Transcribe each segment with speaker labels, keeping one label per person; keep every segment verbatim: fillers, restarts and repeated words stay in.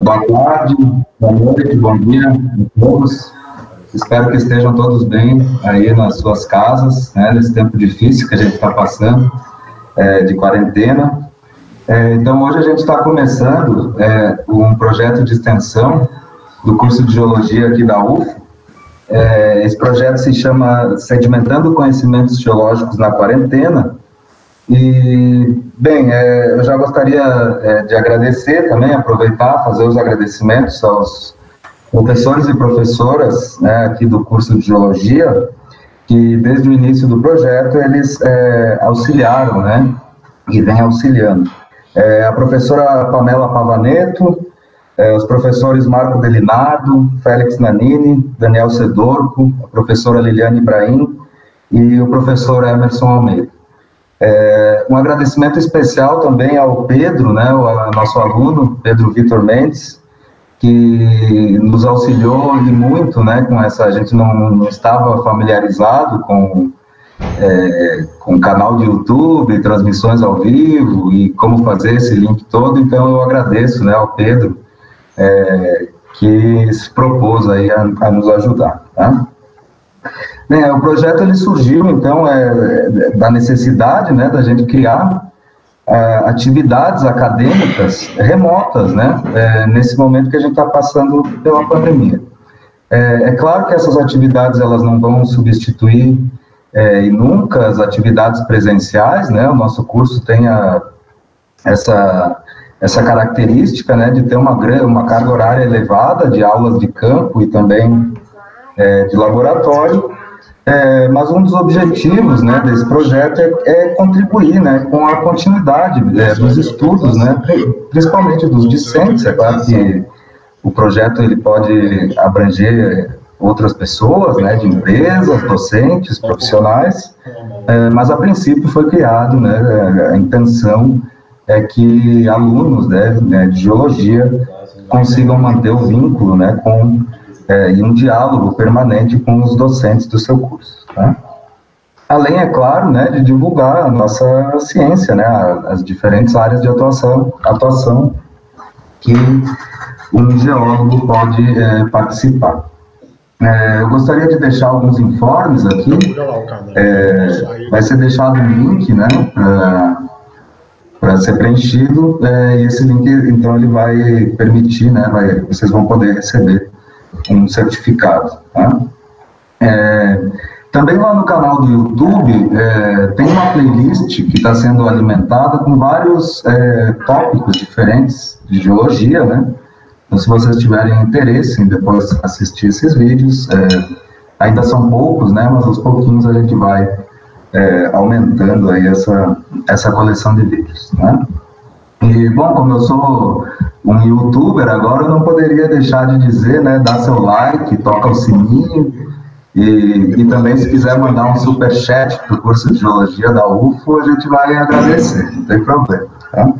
Speaker 1: boa tarde, boa noite, bom dia a todos. Espero que estejam todos bem aí nas suas casas, né, nesse tempo difícil que a gente está passando, é, de quarentena. É, então, hoje a gente está começando é, um projeto de extensão do curso de Geologia aqui da U F. É, esse projeto se chama Sedimentando Conhecimentos Geológicos na Quarentena. E, bem, é, eu já gostaria é, de agradecer também, aproveitar, fazer os agradecimentos aos professores e professoras, né, aqui do curso de Geologia, que desde o início do projeto eles é, auxiliaram, né, e vem auxiliando. É, a professora Pamela Pavaneto, é, os professores Marco Delinardo, Félix Nanini, Daniel Sedorco, a professora Liliane Ibrahim e o professor Emerson Almeida. É, um agradecimento especial também ao Pedro, né, o nosso aluno, Pedro Vitor Mendes, que nos auxiliou e muito, né, com essa, a gente não, não estava familiarizado com, é, com o canal de YouTube, transmissões ao vivo e como fazer esse link todo, então eu agradeço, né, ao Pedro, é, que se propôs aí a, a nos ajudar, tá? É, o projeto ele surgiu, então, é, da necessidade, né, da gente criar é, atividades acadêmicas remotas, né, é, nesse momento que a gente está passando pela pandemia. É, é claro que essas atividades elas não vão substituir é, e nunca as atividades presenciais, né, o nosso curso tem a, essa, essa característica, né, de ter uma, uma carga horária elevada de aulas de campo e também é, de laboratório. É, mas um dos objetivos, né, desse projeto é, é contribuir, né, com a continuidade é, dos estudos, né, principalmente dos discentes. É claro que o projeto ele pode abranger outras pessoas, né, de empresas, docentes, profissionais, é, mas a princípio foi criado, né, a intenção é que alunos, né, de geologia consigam manter o vínculo, né, com É, e um diálogo permanente com os docentes do seu curso, tá? Além, é claro, né, de divulgar a nossa ciência, né, as diferentes áreas de atuação, atuação que um geólogo pode é, participar. É, eu gostaria de deixar alguns informes aqui, é, vai ser deixado um link, né, para ser preenchido, é, e esse link, então, ele vai permitir, né, vai, vocês vão poder receber um certificado, tá? É, também lá no canal do YouTube é, tem uma playlist que está sendo alimentada com vários é, tópicos diferentes de geologia, né? Então, se vocês tiverem interesse em depois assistir esses vídeos, é, ainda são poucos, né? Mas aos pouquinhos a gente vai é, aumentando aí essa, essa coleção de vídeos, né? E, bom, como eu sou um youtuber, agora eu não poderia deixar de dizer, né, dá seu like, toca o sininho, e, e também se quiser mandar um superchat para o curso de Geologia da U F O, a gente vai agradecer, não tem problema, tá?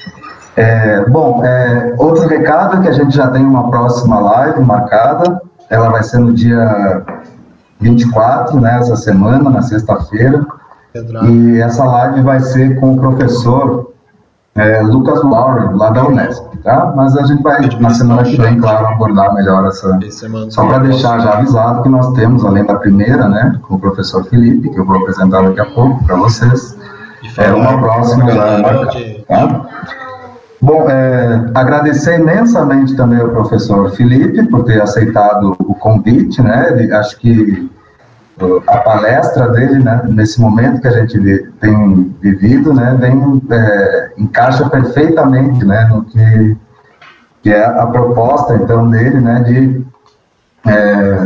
Speaker 1: É, bom, é, outro recado é que a gente já tem uma próxima live marcada, ela vai ser no dia vinte e quatro, né, essa semana, na sexta-feira, e essa live vai ser com o professor É, Lucas Lauren, lá da Unesp, tá? Mas a gente vai, na semana que vem, claro, abordar melhor essa... Só para deixar já avisado que nós temos, além da primeira, né, com o professor Felipe, que eu vou apresentar daqui a pouco para vocês, é uma próxima já marcada, tá? Bom, é, agradecer imensamente também ao professor Felipe por ter aceitado o convite, né? Ele, acho que a palestra dele, né, nesse momento que a gente tem vivido, né, vem, é, encaixa perfeitamente, né, no que, que é a proposta, então, dele, né, de, é,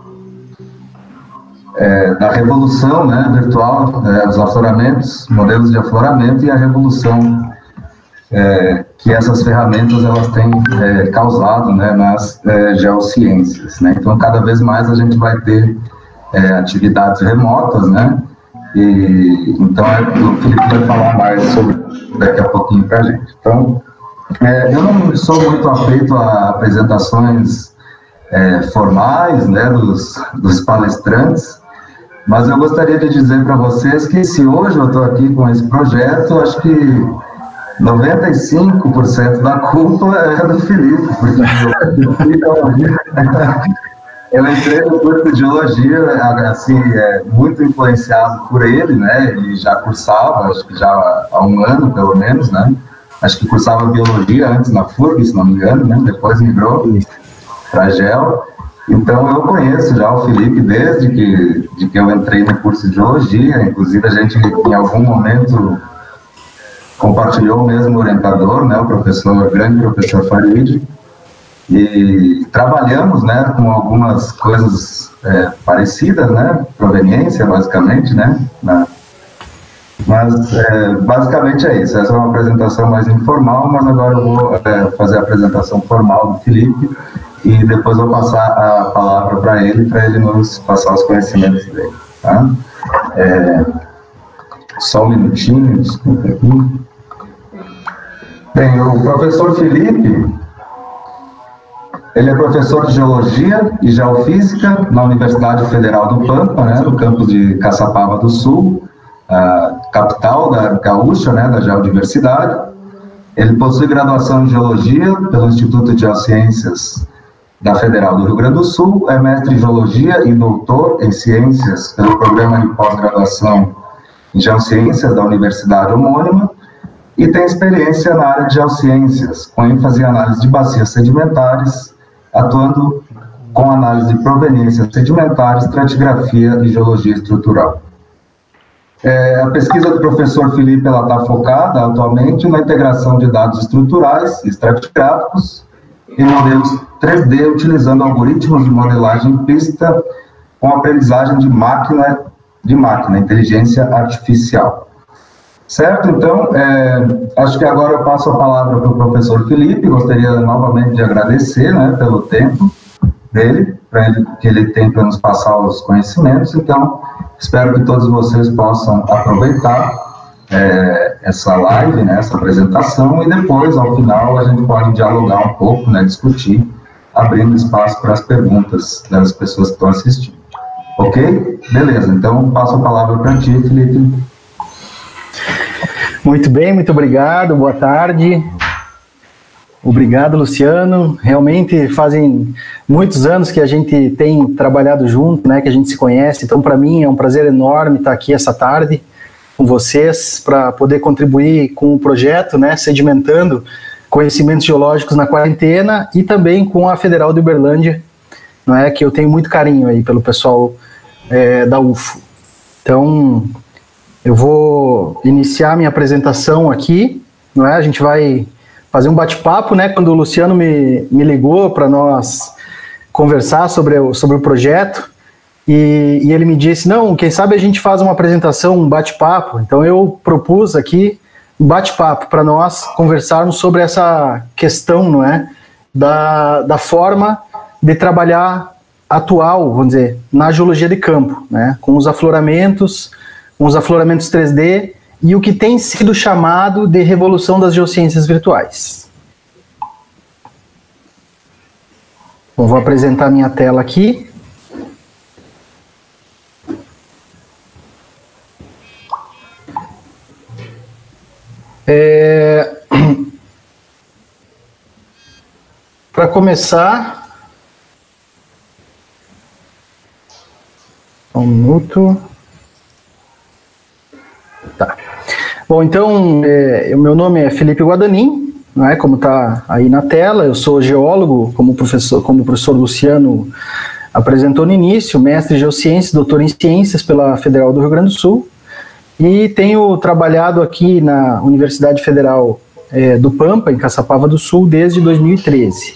Speaker 1: é, da revolução, né, virtual, é, os afloramentos, modelos de afloramento e a revolução é, que essas ferramentas, elas têm é, causado, né, nas é, geociências, né, então, cada vez mais a gente vai ter É, atividades remotas, né, e então é, o Felipe vai falar mais sobre daqui a pouquinho para a gente. Então, é, eu não sou muito afeito a apresentações é, formais, né, dos, dos palestrantes, mas eu gostaria de dizer para vocês que se hoje eu estou aqui com esse projeto, acho que noventa e cinco por cento da culpa é do Felipe, porque eu entrei no curso de geologia, assim, é, muito influenciado por ele, né? Ele já cursava, acho que já há um ano, pelo menos, né? Acho que cursava biologia antes na F U R G, se não me engano, né? Depois migrou para a Geo. Então, eu conheço já o Felipe desde que, de que eu entrei no curso de geologia. Inclusive, a gente, em algum momento, compartilhou o mesmo orientador, né? O professor, o grande professor Farid. E trabalhamos, né, com algumas coisas é, parecidas, né? Proveniência, basicamente, né? Na, Mas, é, basicamente é isso. Essa é uma apresentação mais informal, mas agora eu vou é, fazer a apresentação formal do Felipe e depois vou passar a palavra para ele, para ele nos passar os conhecimentos dele. Tá? É, só um minutinho, desculpa aqui. Bem, o professor Felipe, ele é professor de Geologia e Geofísica na Universidade Federal do Pampa, né, no campus de Caçapava do Sul, a capital da Gaúcha, né, da Geodiversidade. Ele possui graduação em Geologia pelo Instituto de Geociências da Federal do Rio Grande do Sul, é mestre em Geologia e doutor em Ciências pelo Programa de Pós-Graduação em Geociências da Universidade homônima e tem experiência na área de Geociências, com ênfase em análise de bacias sedimentares, atuando com análise de proveniência sedimentar, estratigrafia e geologia estrutural. É, a pesquisa do professor Felipe está focada atualmente na integração de dados estruturais e estratigráficos em modelos três D, utilizando algoritmos de modelagem implícita com aprendizagem de máquina, de máquina, inteligência artificial. Certo? Então, é, acho que agora eu passo a palavra para o professor Felipe. Gostaria novamente de agradecer, né, pelo tempo dele, para ele, que ele tem para nos passar os conhecimentos. Então, espero que todos vocês possam aproveitar é, essa live, né, essa apresentação, e depois, ao final, a gente pode dialogar um pouco, né, discutir, abrindo espaço para as perguntas das pessoas que estão assistindo. Ok? Beleza, então passo a palavra para ti, Felipe.
Speaker 2: Muito bem, muito obrigado, boa tarde. Obrigado, Luciano. Realmente fazem muitos anos que a gente tem trabalhado junto, né, que a gente se conhece, então para mim é um prazer enorme estar aqui essa tarde com vocês para poder contribuir com o projeto, né, sedimentando conhecimentos geológicos na quarentena e também com a Federal de Uberlândia, não é, que eu tenho muito carinho aí pelo pessoal é, da U F O. Então, eu vou iniciar minha apresentação aqui, não é? A gente vai fazer um bate-papo, né? Quando o Luciano me, me ligou para nós conversar sobre o, sobre o projeto, e, e ele me disse, não, quem sabe a gente faz uma apresentação, um bate-papo. Então eu propus aqui um bate-papo para nós conversarmos sobre essa questão, não é? Da, da forma de trabalhar atual, vamos dizer, na geologia de campo, né? Com os afloramentos, com os afloramentos três D e o que tem sido chamado de revolução das geociências virtuais. Bom, vou apresentar minha tela aqui. É... Para começar... Um minuto... Tá. Bom, então, é, o meu nome é Felipe Guadanin, não é, como está aí na tela. Eu sou geólogo, como, professor, como o professor Luciano apresentou no início, mestre em Geociências, doutor em Ciências pela Federal do Rio Grande do Sul, e tenho trabalhado aqui na Universidade Federal é, do Pampa, em Caçapava do Sul, desde dois mil e treze.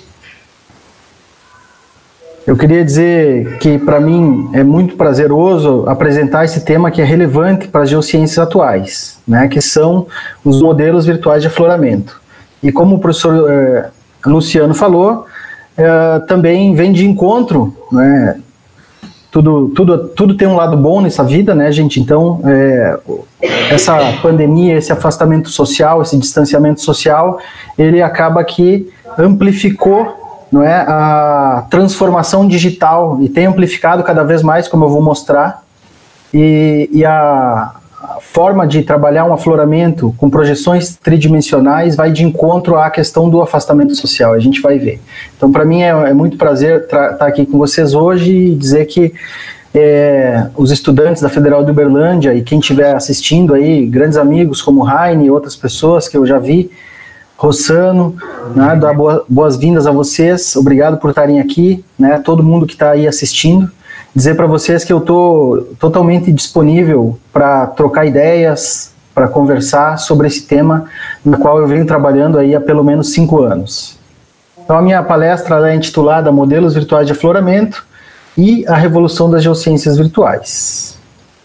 Speaker 2: Eu queria dizer que, para mim, é muito prazeroso apresentar esse tema que é relevante para as geociências atuais, né, que são os modelos virtuais de afloramento. E como o professor eh, Luciano falou, eh, também vem de encontro, né, tudo, tudo, tudo tem um lado bom nessa vida, né, gente? Então, eh, essa pandemia, esse afastamento social, esse distanciamento social, ele acaba que amplificou, não é, a transformação digital, e tem amplificado cada vez mais, como eu vou mostrar, e, e a, a forma de trabalhar um afloramento com projeções tridimensionais vai de encontro à questão do afastamento social, a gente vai ver. Então, para mim, é, é muito prazer estar aqui com vocês hoje e dizer que é, os estudantes da Federal de Uberlândia e quem estiver assistindo aí, grandes amigos como Raine e outras pessoas que eu já vi, Rossano, né, dar boas-vindas a vocês, obrigado por estarem aqui, né, todo mundo que está aí assistindo, dizer para vocês que eu estou totalmente disponível para trocar ideias, para conversar sobre esse tema, no qual eu venho trabalhando aí há pelo menos cinco anos. Então a minha palestra é intitulada Modelos Virtuais de Afloramento e a Revolução das Geociências Virtuais.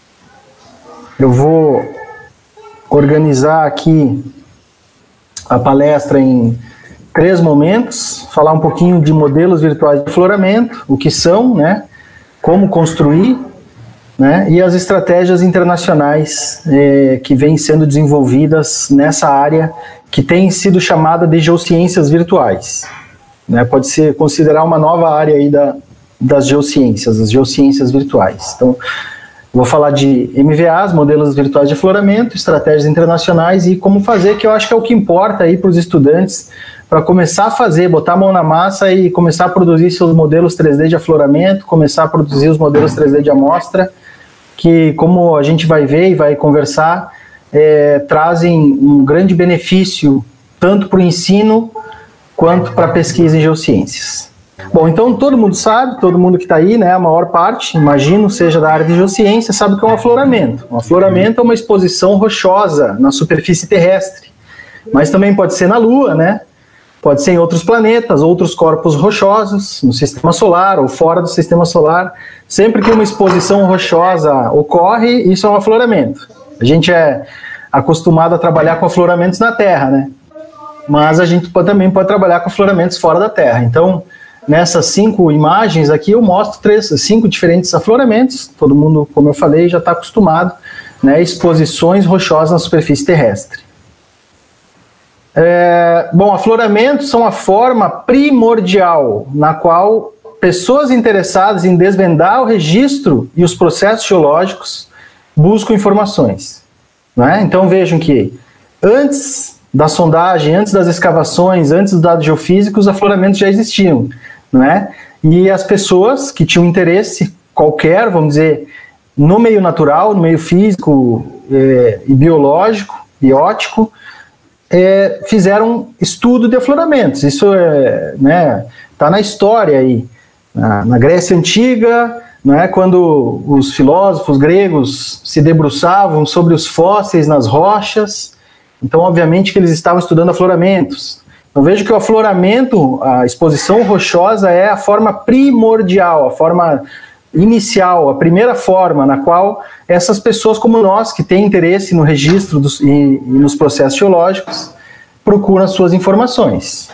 Speaker 2: Eu vou organizar aqui a palestra em três momentos, falar um pouquinho de modelos virtuais de afloramento, o que são, né, como construir, né, e as estratégias internacionais eh, que vêm sendo desenvolvidas nessa área que tem sido chamada de geociências virtuais. Né, pode ser considerar uma nova área aí da, das geociências, as geociências virtuais. Então, vou falar de M V As, modelos virtuais de afloramento, estratégias internacionais e como fazer, que eu acho que é o que importa aí para os estudantes, para começar a fazer, botar a mão na massa e começar a produzir seus modelos três D de afloramento, começar a produzir os modelos três D de amostra, que, como a gente vai ver e vai conversar, é, trazem um grande benefício tanto para o ensino quanto para a pesquisa em geociências. Bom, então todo mundo sabe, todo mundo que está aí, né, a maior parte, imagino, seja da área de geociência, sabe o que é um afloramento. Um afloramento é uma exposição rochosa na superfície terrestre, mas também pode ser na Lua, né? Pode ser em outros planetas, outros corpos rochosos, no sistema solar ou fora do sistema solar. Sempre que uma exposição rochosa ocorre, isso é um afloramento. A gente é acostumado a trabalhar com afloramentos na Terra, né? Mas a gente pode, também pode trabalhar com afloramentos fora da Terra. Então, nessas cinco imagens aqui, eu mostro três, cinco diferentes afloramentos. Todo mundo, como eu falei, já está acostumado, né? Exposições rochosas na superfície terrestre. É, bom, afloramentos são a forma primordial na qual pessoas interessadas em desvendar o registro e os processos geológicos buscam informações. Né? Então vejam que antes da sondagem, antes das escavações, antes dos dados geofísicos, os afloramentos já existiam. Né? E as pessoas que tinham interesse qualquer, vamos dizer, no meio natural, no meio físico é, e biológico e ótico, É, fizeram estudo de afloramentos. Isso é, né, tá na história aí. Na, na Grécia Antiga, né, quando os filósofos gregos se debruçavam sobre os fósseis nas rochas, então obviamente que eles estavam estudando afloramentos. Então vejo que o afloramento, a exposição rochosa é a forma primordial, a forma inicial, a primeira forma na qual essas pessoas como nós, que têm interesse no registro dos, e, e nos processos geológicos, procuram as suas informações.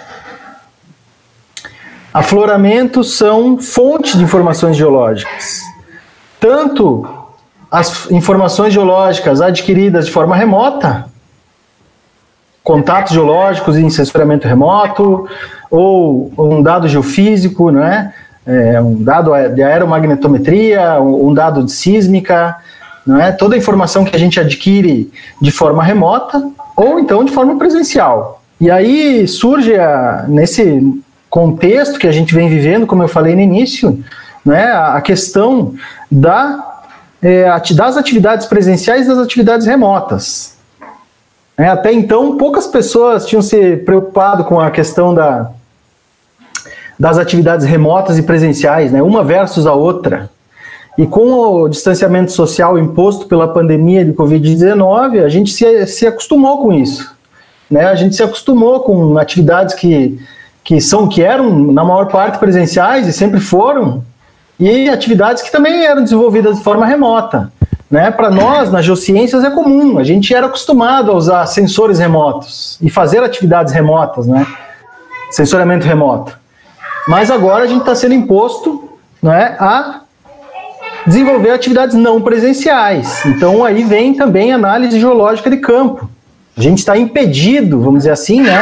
Speaker 2: Afloramentos são fontes de informações geológicas. Tanto as informações geológicas adquiridas de forma remota, contatos geológicos em sensoramento remoto, ou um dado geofísico, não é? É, um dado de aeromagnetometria, um dado de sísmica, não é? Toda a informação que a gente adquire de forma remota ou então de forma presencial. E aí surge, a, nesse contexto que a gente vem vivendo, como eu falei no início, né, a questão da, é, das atividades presenciais e das atividades remotas. É, até então, poucas pessoas tinham se preocupado com a questão da das atividades remotas e presenciais, né, uma versus a outra. E com o distanciamento social imposto pela pandemia de covid dezenove, a gente se, se acostumou com isso. Né? A gente se acostumou com atividades que, que, são, que eram, na maior parte, presenciais e sempre foram, e atividades que também eram desenvolvidas de forma remota. Né? Para nós, nas geociências, é comum, a gente era acostumado a usar sensores remotos e fazer atividades remotas, né? Sensoramento remoto. Mas agora a gente está sendo imposto, né, a desenvolver atividades não presenciais. Então aí vem também a análise geológica de campo. A gente está impedido, vamos dizer assim, né,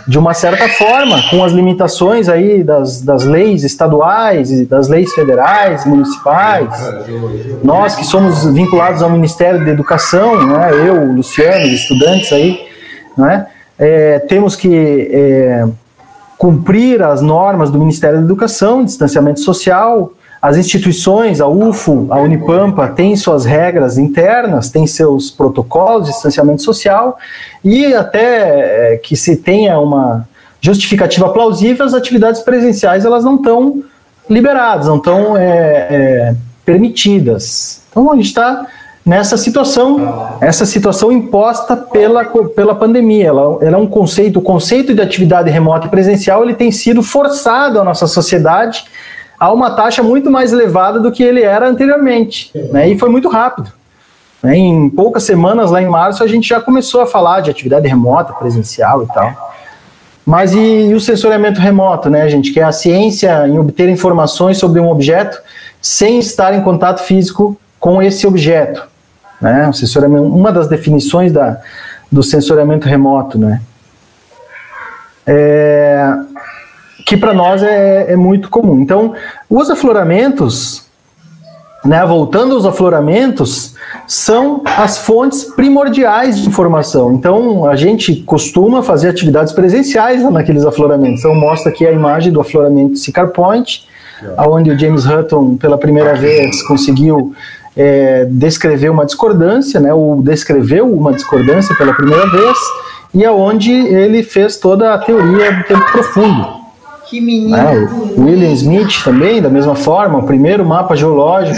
Speaker 2: de uma certa forma, com as limitações aí das, das leis estaduais e das leis federais, municipais, nós que somos vinculados ao Ministério da Educação, né, eu, o Luciano, os estudantes aí, né, é, temos que é, cumprir as normas do Ministério da Educação, distanciamento social. As instituições, a U F O, a Unipampa, têm suas regras internas, têm seus protocolos de distanciamento social, e até é, que se tenha uma justificativa plausível, as atividades presenciais elas não estão liberadas, não estão é, é, permitidas. Então a gente está nessa situação, essa situação imposta pela, pela pandemia. Ela, ela é um conceito, o conceito de atividade remota e presencial, ele tem sido forçado à nossa sociedade a uma taxa muito mais elevada do que ele era anteriormente, né? E foi muito rápido. Né? Em poucas semanas, lá em março, a gente já começou a falar de atividade remota, presencial e tal. Mas e, e o sensoriamento remoto, né, gente? Que é a ciência em obter informações sobre um objeto sem estar em contato físico com esse objeto. Né? O sensoriamento, uma das definições da, do sensoriamento remoto, né? É... que para nós é, é muito comum. Então, os afloramentos, né, voltando aos afloramentos, são as fontes primordiais de informação. Então, a gente costuma fazer atividades presenciais naqueles afloramentos. Então, mostra aqui a imagem do afloramento Siccar Point, onde o James Hutton, pela primeira vez, conseguiu é, descrever uma discordância, né, ou descreveu uma discordância pela primeira vez, e aonde ele fez toda a teoria do tempo profundo.
Speaker 3: Que menino.
Speaker 2: É, o William Smith também, da mesma forma, o primeiro mapa geológico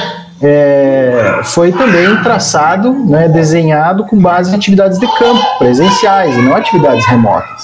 Speaker 2: é, foi também traçado, né, desenhado com base em atividades de campo, presenciais, e não atividades remotas.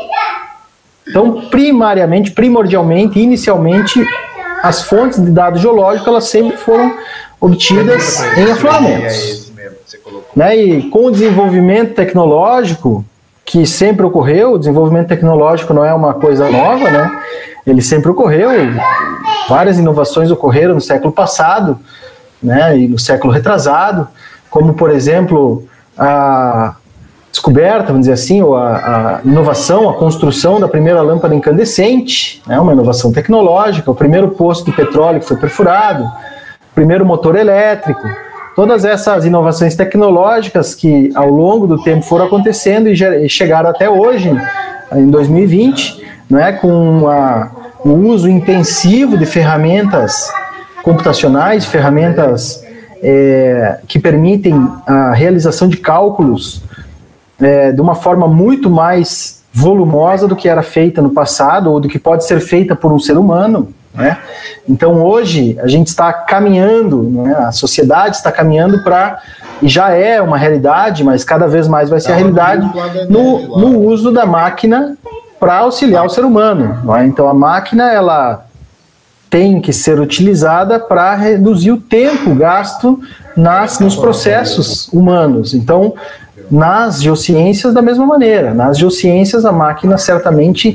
Speaker 2: Então, primariamente, primordialmente, inicialmente, as fontes de dados geológicos, elas sempre foram obtidas em afloramentos. Né, e com o desenvolvimento tecnológico, que sempre ocorreu, o desenvolvimento tecnológico não é uma coisa nova, né? Ele sempre ocorreu, várias inovações ocorreram no século passado, né, e no século retrasado, como, por exemplo, a descoberta, vamos dizer assim, ou a, a inovação, a construção da primeira lâmpada incandescente, né, uma inovação tecnológica, o primeiro poço de petróleo que foi perfurado, o primeiro motor elétrico. Todas essas inovações tecnológicas que ao longo do tempo foram acontecendo e chegaram até hoje, em dois mil e vinte, né, com a, o uso intensivo de ferramentas computacionais, ferramentas é, que permitem a realização de cálculos é, de uma forma muito mais volumosa do que era feita no passado ou do que pode ser feita por um ser humano. Né? Então hoje a gente está caminhando, né? A sociedade está caminhando para, e já é uma realidade, mas cada vez mais vai ser a realidade, no, no uso da máquina para auxiliar o ser humano. Não é? Então a máquina ela tem que ser utilizada para reduzir o tempo gasto nas, nos processos humanos. Então, nas geociências da mesma maneira. Nas geociências a máquina certamente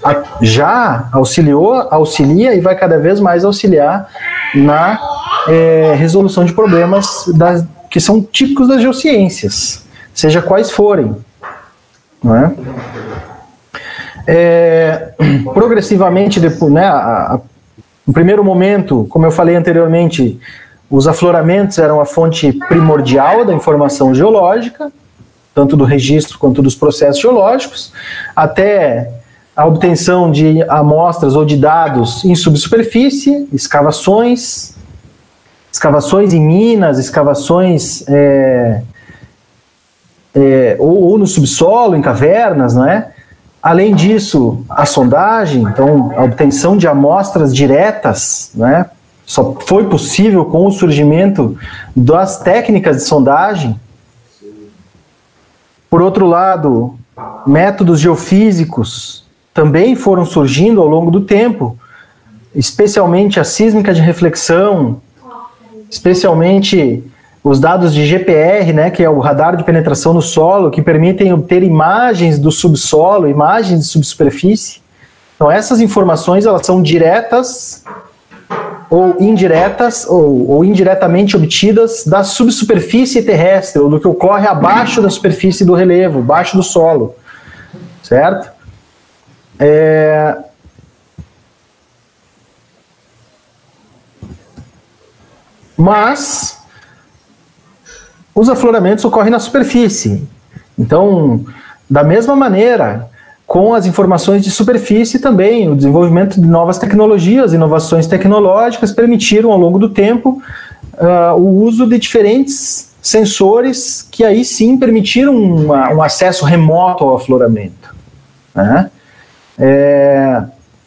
Speaker 2: já auxiliou, auxilia e vai cada vez mais auxiliar na é, resolução de problemas das, que são típicos das geociências, seja quais forem. Não é? É, progressivamente, depois, né, a, a, no primeiro momento, como eu falei anteriormente, os afloramentos eram a fonte primordial da informação geológica, tanto do registro quanto dos processos geológicos, até a obtenção de amostras ou de dados em subsuperfície, escavações, escavações em minas, escavações é, é, ou, ou no subsolo, em cavernas, não é? Além disso, a sondagem, então a obtenção de amostras diretas, né? Só foi possível com o surgimento das técnicas de sondagem. Por outro lado, métodos geofísicos também foram surgindo ao longo do tempo, especialmente a sísmica de reflexão, especialmente os dados de G P R, né, que é o radar de penetração no solo, que permitem obter imagens do subsolo, imagens de subsuperfície. Então essas informações elas são diretas ou indiretas, ou, ou indiretamente obtidas da subsuperfície terrestre, ou do que ocorre abaixo da superfície do relevo, abaixo do solo, certo? É... Mas os afloramentos ocorrem na superfície. Então, da mesma maneira, com as informações de superfície também, o desenvolvimento de novas tecnologias, inovações tecnológicas permitiram ao longo do tempo uh, o uso de diferentes sensores que aí sim permitiram uma, um acesso remoto ao afloramento, né? É,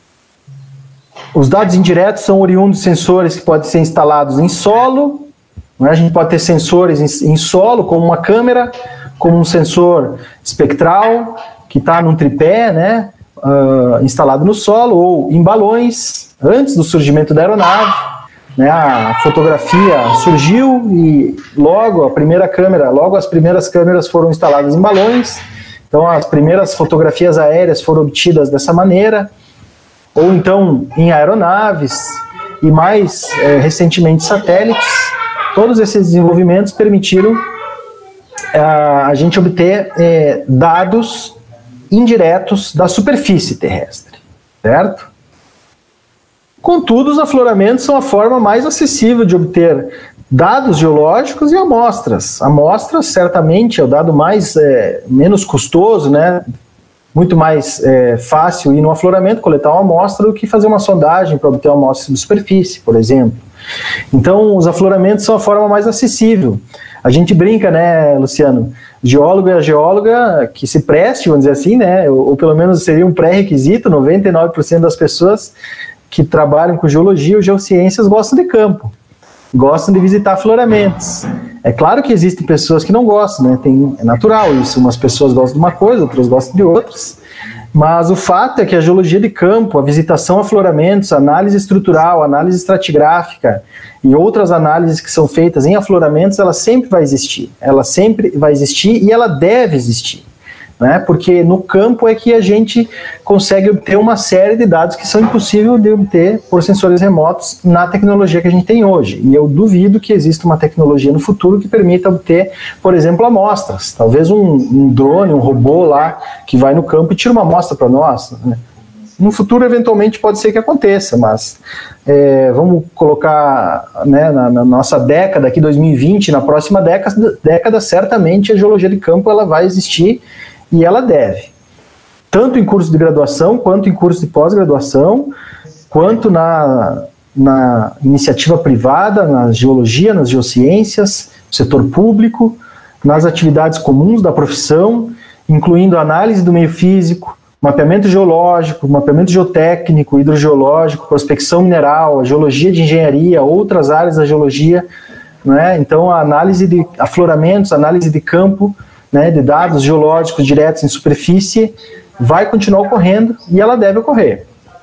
Speaker 2: os dados indiretos são oriundos de sensores que podem ser instalados em solo, né? A gente pode ter sensores em, em solo, como uma câmera, como um sensor espectral, que está num tripé, né, uh, instalado no solo, ou em balões, antes do surgimento da aeronave, né, a fotografia surgiu e logo a primeira câmera, logo as primeiras câmeras foram instaladas em balões, então as primeiras fotografias aéreas foram obtidas dessa maneira, ou então em aeronaves, e mais é, recentemente satélites. Todos esses desenvolvimentos permitiram a, a gente obter é, dados indiretos da superfície terrestre, certo? Contudo, os afloramentos são a forma mais acessível de obter dados geológicos e amostras. Amostras, certamente, é o dado mais, é, menos custoso, né? Muito mais é, fácil ir no afloramento, coletar uma amostra, do que fazer uma sondagem para obter uma amostra de superfície, por exemplo. Então, os afloramentos são a forma mais acessível. A gente brinca, né, Luciano? Geólogo é a geóloga que se preste, vamos dizer assim, né? Ou, ou pelo menos seria um pré-requisito. Noventa e nove por cento das pessoas que trabalham com geologia ou geociências gostam de campo, gostam de visitar afloramentos. É claro que existem pessoas que não gostam, né? Tem, é natural isso. Umas pessoas gostam de uma coisa, outras gostam de outras. Mas o fato é que a geologia de campo, a visitação a afloramentos, a análise estrutural, a análise estratigráfica e outras análises que são feitas em afloramentos, ela sempre vai existir. Ela sempre vai existir e ela deve existir, né? Porque no campo é que a gente consegue obter uma série de dados que são impossíveis de obter por sensores remotos na tecnologia que a gente tem hoje. E eu duvido que exista uma tecnologia no futuro que permita obter, por exemplo, amostras. Talvez um, um drone, um robô lá que vai no campo e tira uma amostra para nós, né? No futuro, eventualmente, pode ser que aconteça, mas é, vamos colocar, né, na, na nossa década, aqui dois mil e vinte, na próxima década, década, certamente a geologia de campo ela vai existir e ela deve. Tanto em curso de graduação, quanto em curso de pós-graduação, quanto na, na iniciativa privada, na geologia, nas geociências, no setor público, nas atividades comuns da profissão, incluindo a análise do meio físico, mapeamento geológico, mapeamento geotécnico, hidrogeológico, prospecção mineral, a geologia de engenharia, outras áreas da geologia, né? Então a análise de afloramentos, análise de campo, né, de dados geológicos diretos em superfície vai continuar ocorrendo e ela deve ocorrer.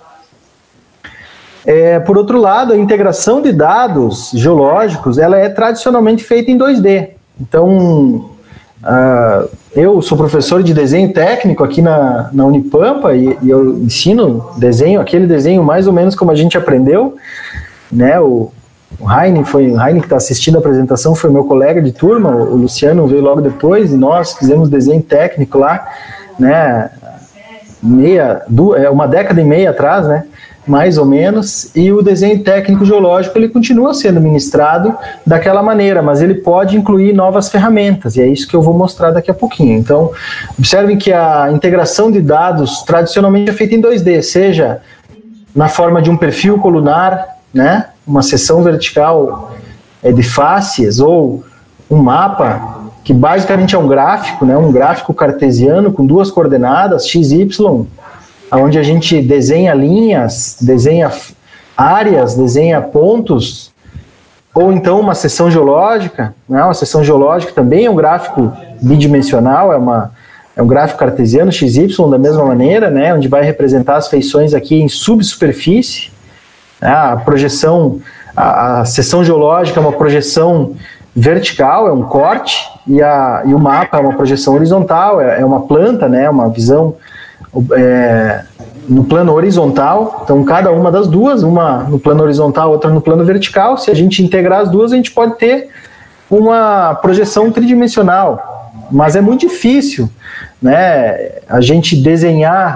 Speaker 2: É, por outro lado, a integração de dados geológicos ela é tradicionalmente feita em dois D. Então, Uh, eu sou professor de desenho técnico aqui na, na Unipampa e, e eu ensino desenho, aquele desenho mais ou menos como a gente aprendeu, né? O, o Heine, foi, o Heine que está assistindo a apresentação foi meu colega de turma, o, o Luciano veio logo depois e nós fizemos desenho técnico lá, né? Meia, du, é, uma década e meia atrás, né? Mais ou menos, e o desenho técnico geológico ele continua sendo ministrado daquela maneira, mas ele pode incluir novas ferramentas, e é isso que eu vou mostrar daqui a pouquinho. Então, observem que a integração de dados tradicionalmente é feita em dois D, seja na forma de um perfil colunar, né, uma seção vertical é, de faces, ou um mapa, que basicamente é um gráfico, né, um gráfico cartesiano com duas coordenadas, x, y, onde a gente desenha linhas, desenha áreas, desenha pontos, ou então uma seção geológica, né? Uma seção geológica também é um gráfico bidimensional, é, uma, é um gráfico cartesiano, x y, da mesma maneira, né? Onde vai representar as feições aqui em subsuperfície, né? A projeção, a, a seção geológica é uma projeção vertical, é um corte, e, a, e o mapa é uma projeção horizontal, é, é uma planta, né? Uma visão É, no plano horizontal. Então cada uma das duas, uma no plano horizontal, outra no plano vertical, se a gente integrar as duas a gente pode ter uma projeção tridimensional, mas é muito difícil, né, a gente desenhar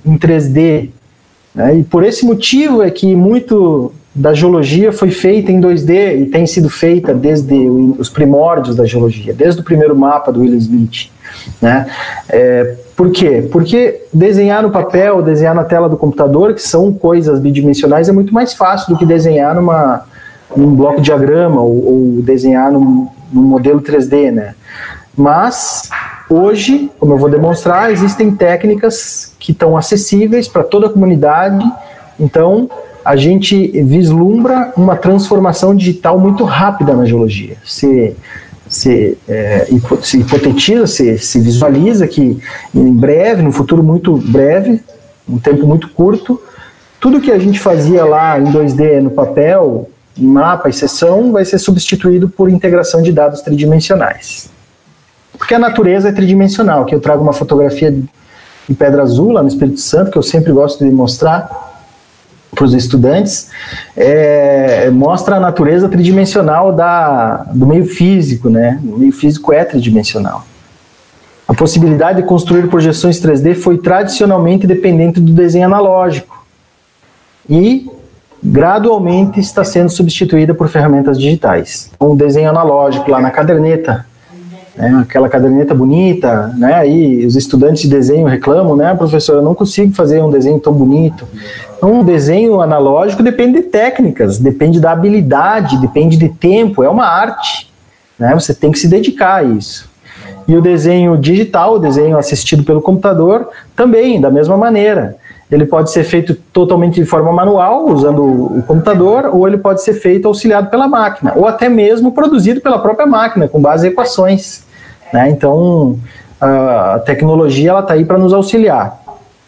Speaker 2: em três D, né? E por esse motivo é que muito da geologia foi feita em dois D e tem sido feita desde os primórdios da geologia, desde o primeiro mapa do William Smith, né? É, por quê? Porque desenhar no papel, desenhar na tela do computador, que são coisas bidimensionais, é muito mais fácil do que desenhar numa, num bloco de diagrama ou, ou desenhar num, num modelo três D, né? Mas hoje, como eu vou demonstrar, existem técnicas que estão acessíveis para toda a comunidade, então a gente vislumbra uma transformação digital muito rápida na geologia. Se, se, é, se hipotetiza, se, se visualiza que em breve, num futuro muito breve, um tempo muito curto, tudo que a gente fazia lá em dois D no papel, em mapa e seção, vai ser substituído por integração de dados tridimensionais. Porque a natureza é tridimensional, que eu trago uma fotografia de Pedra Azul, lá no Espírito Santo, que eu sempre gosto de mostrar para os estudantes, é, mostra a natureza tridimensional da, do meio físico, né? O meio físico é tridimensional. A possibilidade de construir projeções três D foi tradicionalmente dependente do desenho analógico e gradualmente está sendo substituída por ferramentas digitais. Um desenho analógico lá na caderneta, né? Aquela caderneta bonita, né? Aí os estudantes de desenho reclamam, né? Professor, eu não consigo fazer um desenho tão bonito. Um desenho analógico depende de técnicas, depende da habilidade, depende de tempo, é uma arte, né? Você tem que se dedicar a isso. E o desenho digital, o desenho assistido pelo computador, também, da mesma maneira. Ele pode ser feito totalmente de forma manual, usando o computador, ou ele pode ser feito auxiliado pela máquina, ou até mesmo produzido pela própria máquina, com base em equações, né? Então, a tecnologia está aí para nos auxiliar.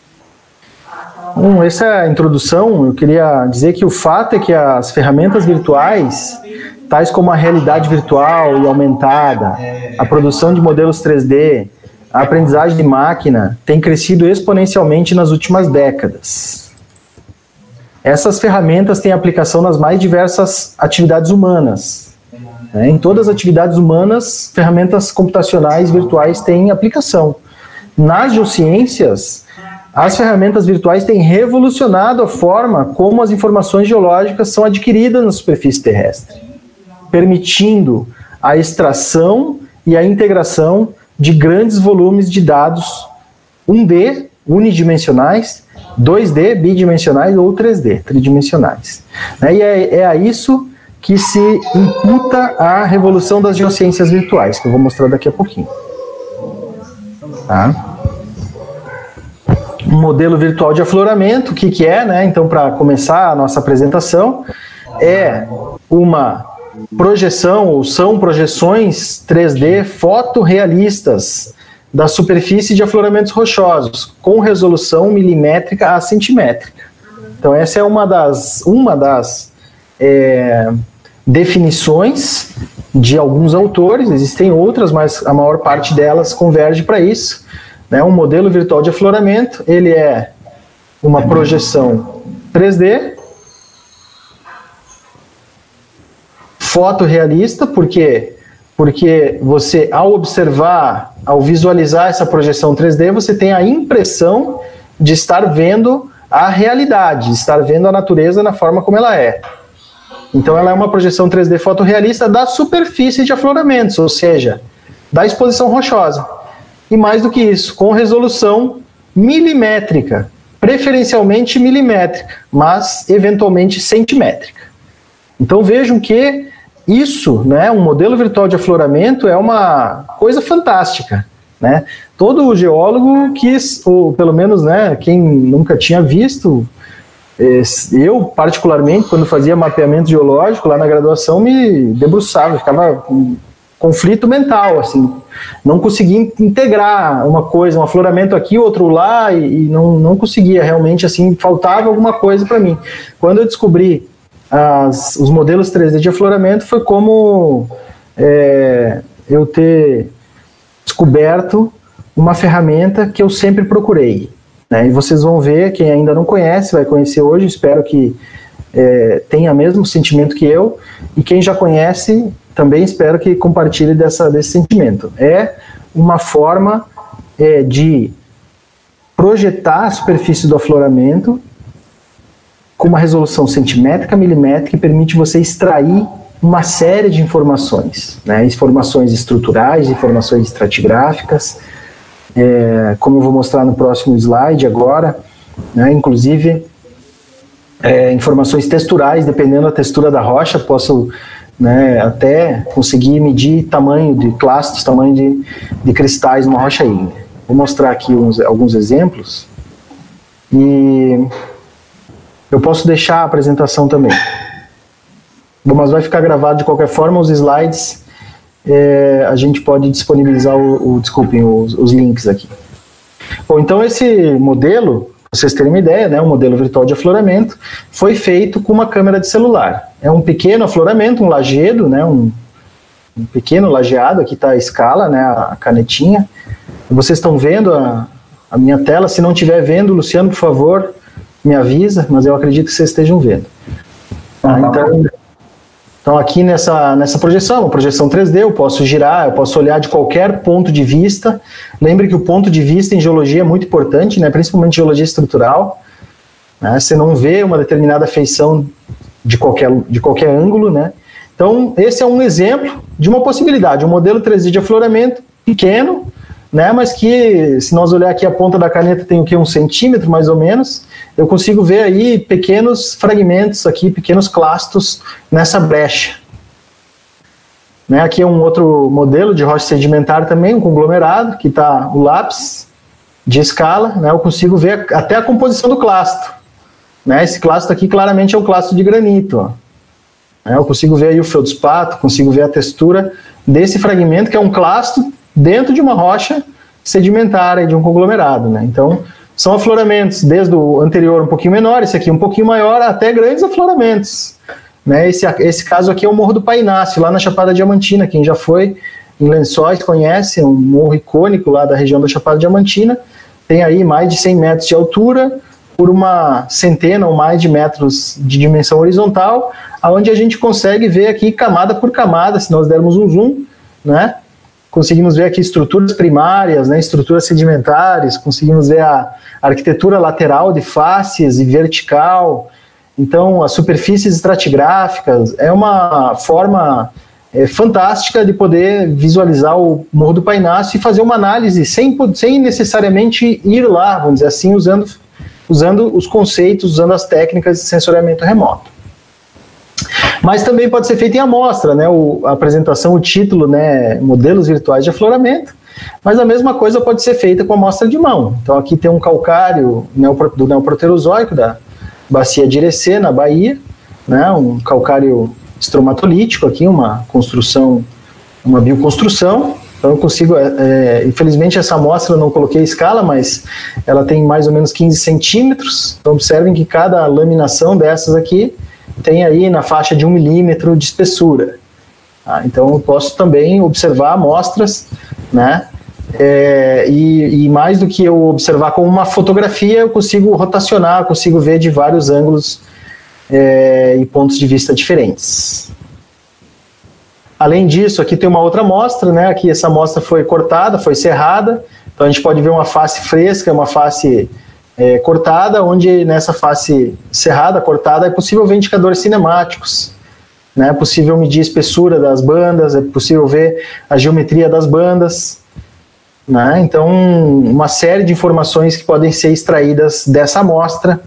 Speaker 2: Bom, essa introdução, eu queria dizer que o fato é que as ferramentas virtuais, tais como a realidade virtual e aumentada, a produção de modelos três D, a aprendizagem de máquina, tem crescido exponencialmente nas últimas décadas. Essas ferramentas têm aplicação nas mais diversas atividades humanas. Né? Em todas as atividades humanas, ferramentas computacionais virtuais têm aplicação. Nas geociências, as ferramentas virtuais têm revolucionado a forma como as informações geológicas são adquiridas na superfície terrestre, permitindo a extração e a integração de grandes volumes de dados um D, unidimensionais, dois D, bidimensionais ou três D, tridimensionais. E é, é a isso que se imputa a revolução das geociências virtuais, que eu vou mostrar daqui a pouquinho. Tá? Um modelo virtual de afloramento, o que, que é, né? Então, para começar a nossa apresentação, é uma projeção, ou são projeções três D fotorrealistas da superfície de afloramentos rochosos, com resolução milimétrica a centimétrica. Então, essa é uma das, uma das é, definições de alguns autores, existem outras, mas a maior parte delas converge para isso. Né? Um modelo virtual de afloramento, ele é uma projeção três D, fotorrealista, por quê? Porque você, ao observar, ao visualizar essa projeção três D, você tem a impressão de estar vendo a realidade, de estar vendo a natureza na forma como ela é. Então ela é uma projeção três D fotorrealista da superfície de afloramentos, ou seja, da exposição rochosa. E mais do que isso, com resolução milimétrica, preferencialmente milimétrica, mas eventualmente centimétrica. Então vejam que isso, né, um modelo virtual de afloramento é uma coisa fantástica, né? Todo geólogo quis, ou pelo menos, né, quem nunca tinha visto, eu particularmente, quando fazia mapeamento geológico lá na graduação, me debruçava, ficava com conflito mental, assim, não conseguia integrar uma coisa, um afloramento aqui, outro lá, e, e não, não conseguia realmente, assim, faltava alguma coisa para mim. Quando eu descobri As, os modelos três D de afloramento, foi como é, eu ter descoberto uma ferramenta que eu sempre procurei, né? E vocês vão ver, quem ainda não conhece, vai conhecer hoje, espero que é, tenha o mesmo sentimento que eu, e quem já conhece, também espero que compartilhe dessa, desse sentimento. É uma forma é, de projetar a superfície do afloramento com uma resolução centimétrica, milimétrica, que permite você extrair uma série de informações, né? Informações estruturais, informações estratigráficas, é, como eu vou mostrar no próximo slide agora, né? Inclusive é, informações texturais, dependendo da textura da rocha, posso, né, até conseguir medir tamanho de clastos, tamanho de, de cristais numa rocha ígnea. Vou mostrar aqui uns, alguns exemplos e eu posso deixar a apresentação também. Bom, mas vai ficar gravado de qualquer forma, os slides, é, a gente pode disponibilizar o, o desculpem, os, os links aqui. Bom, então esse modelo, para vocês terem uma ideia, né, um modelo virtual de afloramento, foi feito com uma câmera de celular. É um pequeno afloramento, um lajedo, né, um, um pequeno lajeado, aqui está a escala, né, a canetinha. Vocês estão vendo a, a minha tela, se não estiver vendo, Luciano, por favor, me avisa, mas eu acredito que vocês estejam vendo. Ah, então, então aqui nessa, nessa projeção, uma projeção três D, eu posso girar, eu posso olhar de qualquer ponto de vista. Lembre que o ponto de vista em geologia é muito importante, né, principalmente geologia estrutural. Né, você não vê uma determinada feição de qualquer, de qualquer ângulo, né? Então, esse é um exemplo de uma possibilidade, um modelo três D de afloramento pequeno, né, mas que, se nós olhar aqui a ponta da caneta tem o que, um centímetro mais ou menos, eu consigo ver aí pequenos fragmentos aqui, pequenos clastos nessa brecha. Né, aqui é um outro modelo de rocha sedimentar também, um conglomerado, que está o lápis de escala, né, eu consigo ver até a composição do clasto. Né, esse clasto aqui claramente é o clasto de granito, ó. Né, eu consigo ver aí o feldspato, consigo ver a textura desse fragmento, que é um clasto dentro de uma rocha sedimentar, de um conglomerado, né? Então, são afloramentos desde o anterior um pouquinho menor, esse aqui um pouquinho maior, até grandes afloramentos. Né? Esse, esse caso aqui é o Morro do Painácio, lá na Chapada Diamantina. Quem já foi em Lençóis conhece, é um morro icônico lá da região da Chapada Diamantina. Tem aí mais de cem metros de altura, por uma centena ou mais de metros de dimensão horizontal, onde a gente consegue ver aqui camada por camada, se nós dermos um zoom, né? Conseguimos ver aqui estruturas primárias, né, estruturas sedimentares, conseguimos ver a arquitetura lateral de faces e vertical. Então, as superfícies estratigráficas, é uma forma é, fantástica de poder visualizar o Morro do Painácio e fazer uma análise sem, sem necessariamente ir lá, vamos dizer assim, usando, usando os conceitos, usando as técnicas de sensoriamento remoto. Mas também pode ser feito em amostra, né? O, a apresentação, o título, né? Modelos virtuais de afloramento, mas a mesma coisa pode ser feita com amostra de mão. Então aqui tem um calcário neopro, do neoproterozoico da bacia de Irecê, na Bahia, né? Um calcário estromatolítico aqui, uma construção, uma bioconstrução. Então eu consigo, é, infelizmente essa amostra eu não coloquei a escala, mas ela tem mais ou menos quinze centímetros. Então observem que cada laminação dessas aqui tem aí na faixa de um milímetro de espessura. Ah, então eu posso também observar amostras, né? É, e, e mais do que eu observar como uma fotografia, eu consigo rotacionar, eu consigo ver de vários ângulos é, e pontos de vista diferentes. Além disso, aqui tem uma outra amostra, né? Aqui essa amostra foi cortada, foi serrada, então a gente pode ver uma face fresca, uma face É, cortada, onde nessa face cerrada, cortada, é possível ver indicadores cinemáticos, né? É possível medir a espessura das bandas, é possível ver a geometria das bandas, né? Então, uma série de informações que podem ser extraídas dessa amostra.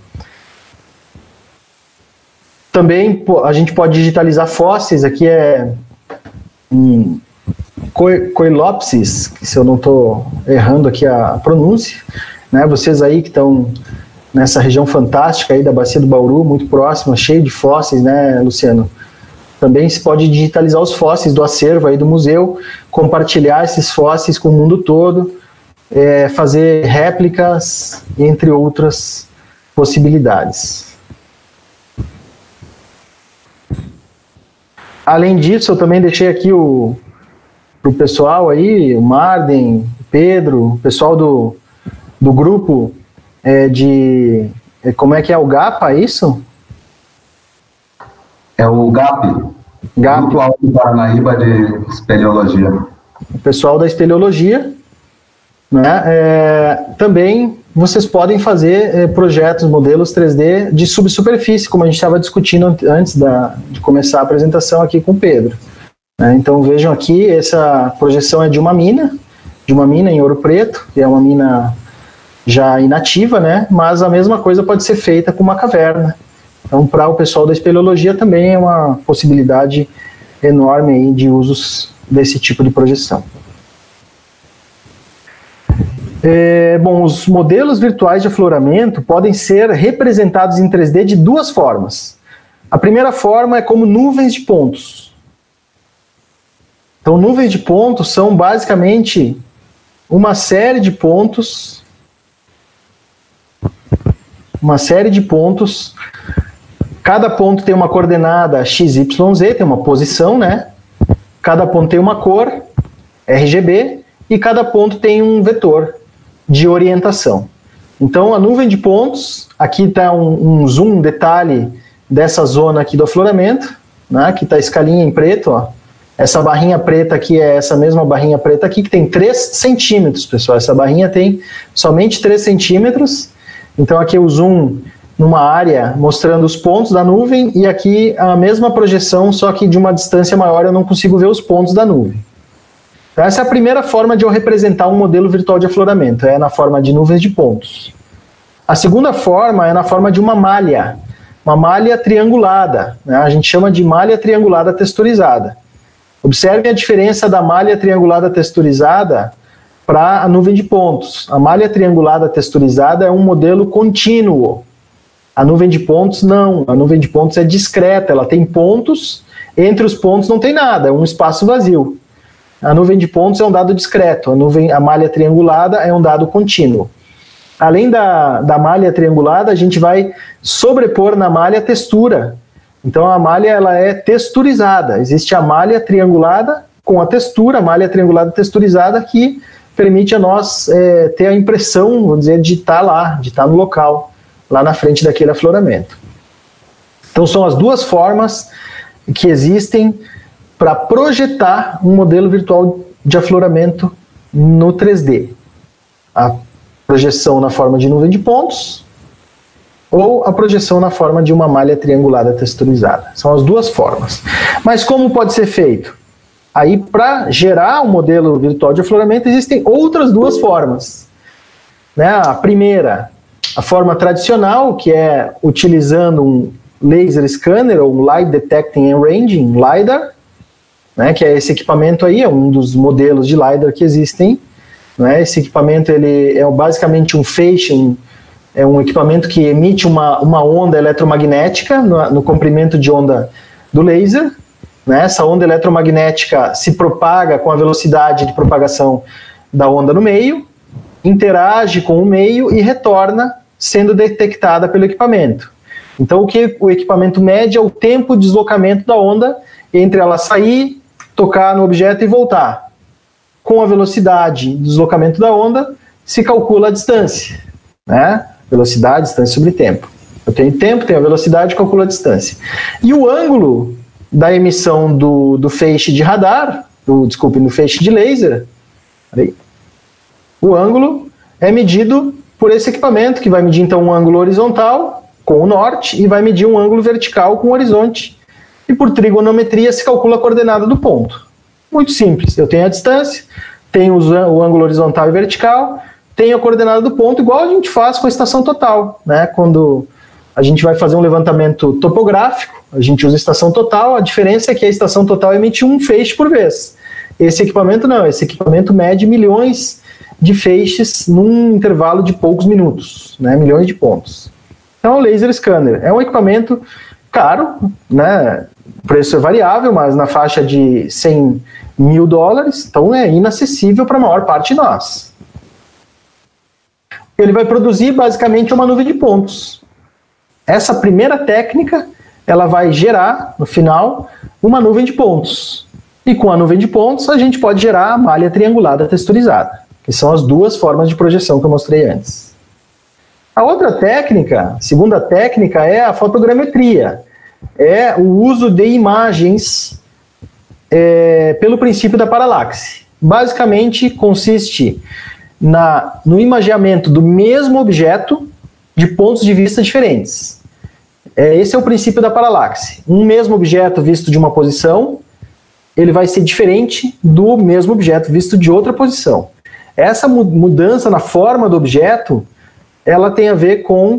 Speaker 2: Também a gente pode digitalizar fósseis, aqui é um Coelopsis, se eu não estou errando aqui a pronúncia, né, vocês aí que estão nessa região fantástica aí da Bacia do Bauru, muito próxima, cheio de fósseis, né, Luciano? Também se pode digitalizar os fósseis do acervo aí do museu, compartilhar esses fósseis com o mundo todo, é, fazer réplicas, entre outras possibilidades. Além disso, eu também deixei aqui o pro pessoal aí, o Marden, o Pedro, o pessoal do do grupo é, de... Como é que é o GAPA, é isso?
Speaker 1: É o GAP.
Speaker 2: GAP.
Speaker 1: Grupo Alto Paranaíba de Espeleologia.
Speaker 2: O pessoal da espeleologia, né, é, também vocês podem fazer eh, projetos, modelos três D de subsuperfície, como a gente estava discutindo antes da, de começar a apresentação aqui com o Pedro. Né? Então vejam aqui, essa projeção é de uma mina, de uma mina em Ouro Preto, que é uma mina já inativa, né? Mas a mesma coisa pode ser feita com uma caverna. Então, para o pessoal da espeleologia também é uma possibilidade enorme aí de usos desse tipo de projeção. É, bom, os modelos virtuais de afloramento podem ser representados em três D de duas formas. A primeira forma é como nuvens de pontos. Então, nuvens de pontos são basicamente uma série de pontos, uma série de pontos. Cada ponto tem uma coordenada x, y, z, tem uma posição, né? Cada ponto tem uma cor, R G B, e cada ponto tem um vetor de orientação. Então, a nuvem de pontos, aqui está um, um zoom, um detalhe dessa zona aqui do afloramento, né? Aqui está a escalinha em preto, ó. Essa barrinha preta aqui é essa mesma barrinha preta aqui, que tem três centímetros, pessoal. Essa barrinha tem somente três centímetros. Então, aqui o zoom numa área mostrando os pontos da nuvem, e aqui a mesma projeção, só que de uma distância maior eu não consigo ver os pontos da nuvem. Então, essa é a primeira forma de eu representar um modelo virtual de afloramento, é na forma de nuvens de pontos. A segunda forma é na forma de uma malha, uma malha triangulada, né? A gente chama de malha triangulada texturizada. Observe a diferença da malha triangulada texturizada para a nuvem de pontos. A malha triangulada texturizada é um modelo contínuo. A nuvem de pontos não, a nuvem de pontos é discreta, ela tem pontos, entre os pontos não tem nada, é um espaço vazio. A nuvem de pontos é um dado discreto, a, nuvem, a malha triangulada é um dado contínuo. Além da, da malha triangulada, a gente vai sobrepor na malha a textura. Então a malha ela é texturizada, existe a malha triangulada com a textura, a malha triangulada texturizada que permite a nós é, ter a impressão, vamos dizer, de estar lá, de estar no local, lá na frente daquele afloramento. Então são as duas formas que existem para projetar um modelo virtual de afloramento no três D. A projeção na forma de nuvem de pontos ou a projeção na forma de uma malha triangulada texturizada. São as duas formas. Mas como pode ser feito? Aí, para gerar um modelo virtual de afloramento, existem outras duas formas. Né? A primeira, a forma tradicional, que é utilizando um laser scanner, ou um Light Detecting and Ranging, LiDAR, né? Que é esse equipamento aí, é um dos modelos de LiDAR que existem. Né? Esse equipamento ele é basicamente um feixe, um, é um equipamento que emite uma, uma onda eletromagnética no, no comprimento de onda do laser. Né? Essa onda eletromagnética se propaga com a velocidade de propagação da onda no meio, interage com o meio e retorna sendo detectada pelo equipamento. Então o que o equipamento mede é o tempo de deslocamento da onda entre ela sair, tocar no objeto e voltar. Com a velocidade de deslocamento da onda, se calcula a distância. Né? Velocidade, distância sobre tempo. Eu tenho tempo, tenho a velocidade, calculo a distância. E o ângulo da emissão do, do feixe de radar, do, desculpe, do feixe de laser, aí, o ângulo é medido por esse equipamento, que vai medir então um ângulo horizontal com o norte e vai medir um ângulo vertical com o horizonte. E por trigonometria se calcula a coordenada do ponto. Muito simples, eu tenho a distância, tenho o ângulo horizontal e vertical, tenho a coordenada do ponto, igual a gente faz com a estação total, né? Quando a gente vai fazer um levantamento topográfico, a gente usa a estação total, a diferença é que a estação total emite um feixe por vez. Esse equipamento não, esse equipamento mede milhões de feixes num intervalo de poucos minutos, né? Milhões de pontos. Então, o laser scanner é um equipamento caro, né? O preço é variável, mas na faixa de cem mil dólares, então é inacessível para a maior parte de nós. Ele vai produzir basicamente uma nuvem de pontos. Essa primeira técnica, ela vai gerar, no final, uma nuvem de pontos. E com a nuvem de pontos, a gente pode gerar a malha triangulada texturizada, que são as duas formas de projeção que eu mostrei antes. A outra técnica, a segunda técnica, é a fotogrametria. É o uso de imagens é, pelo princípio da paralaxe. Basicamente, consiste na, no imageamento do mesmo objeto de pontos de vista diferentes. É, esse é o princípio da paralaxe. Um mesmo objeto visto de uma posição, ele vai ser diferente do mesmo objeto visto de outra posição. Essa mudança na forma do objeto, ela tem a ver com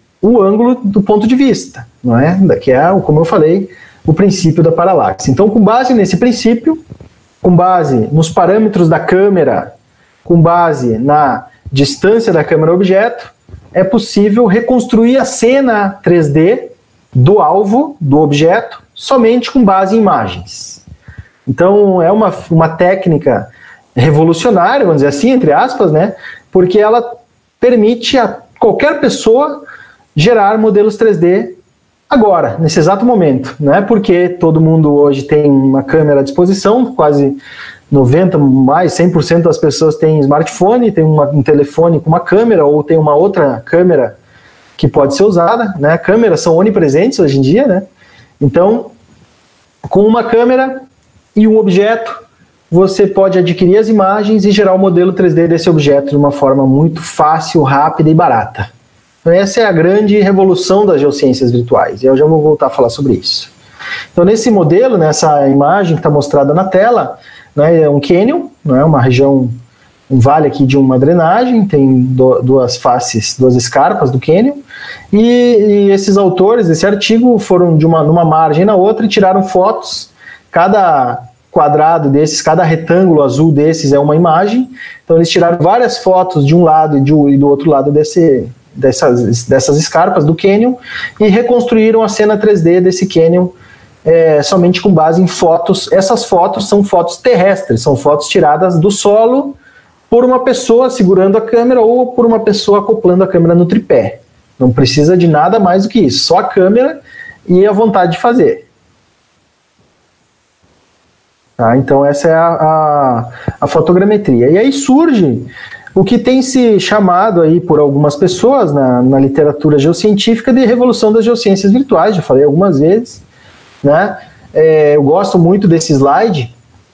Speaker 2: o ângulo do ponto de vista, não é? Que é, como eu falei, o princípio da paralaxe. Então, com base nesse princípio, com base nos parâmetros da câmera, com base na distância da câmera ao objeto, é possível reconstruir a cena três D do alvo, do objeto, somente com base em imagens. Então, é uma, uma técnica revolucionária, vamos dizer assim, entre aspas, né? Porque ela permite a qualquer pessoa gerar modelos três D agora, nesse exato momento. Não é porque todo mundo hoje tem uma câmera à disposição, quase noventa por cento, mais cem por cento das pessoas têm smartphone, tem uma, um telefone com uma câmera, ou tem uma outra câmera que pode ser usada, né? Câmeras são onipresentes hoje em dia, né? Então, com uma câmera e um objeto, você pode adquirir as imagens e gerar o modelo três D desse objeto de uma forma muito fácil, rápida e barata. Então, essa é a grande revolução das geociências virtuais, e eu já vou voltar a falar sobre isso. Então, nesse modelo, nessa imagem que está mostrada na tela, né, é um cânion, né, uma região, um vale aqui de uma drenagem, tem do, duas faces, duas escarpas do cânion, e, e esses autores desse artigo foram de uma, numa margem na outra e tiraram fotos. Cada quadrado desses, cada retângulo azul desses é uma imagem. Então eles tiraram várias fotos de um lado e, de, e do outro lado desse, dessas, dessas escarpas do cânion e reconstruíram a cena três D desse cânion é, somente com base em fotos. Essas fotos são fotos terrestres, são fotos tiradas do solo por uma pessoa segurando a câmera ou por uma pessoa acoplando a câmera no tripé. Não precisa de nada mais do que isso, só a câmera e a vontade de fazer. Tá, então essa é a, a, a fotogrametria. E aí surge o que tem se chamado aí por algumas pessoas na, na literatura geocientífica de revolução das geociências virtuais, já falei algumas vezes, né? É, eu gosto muito desse slide,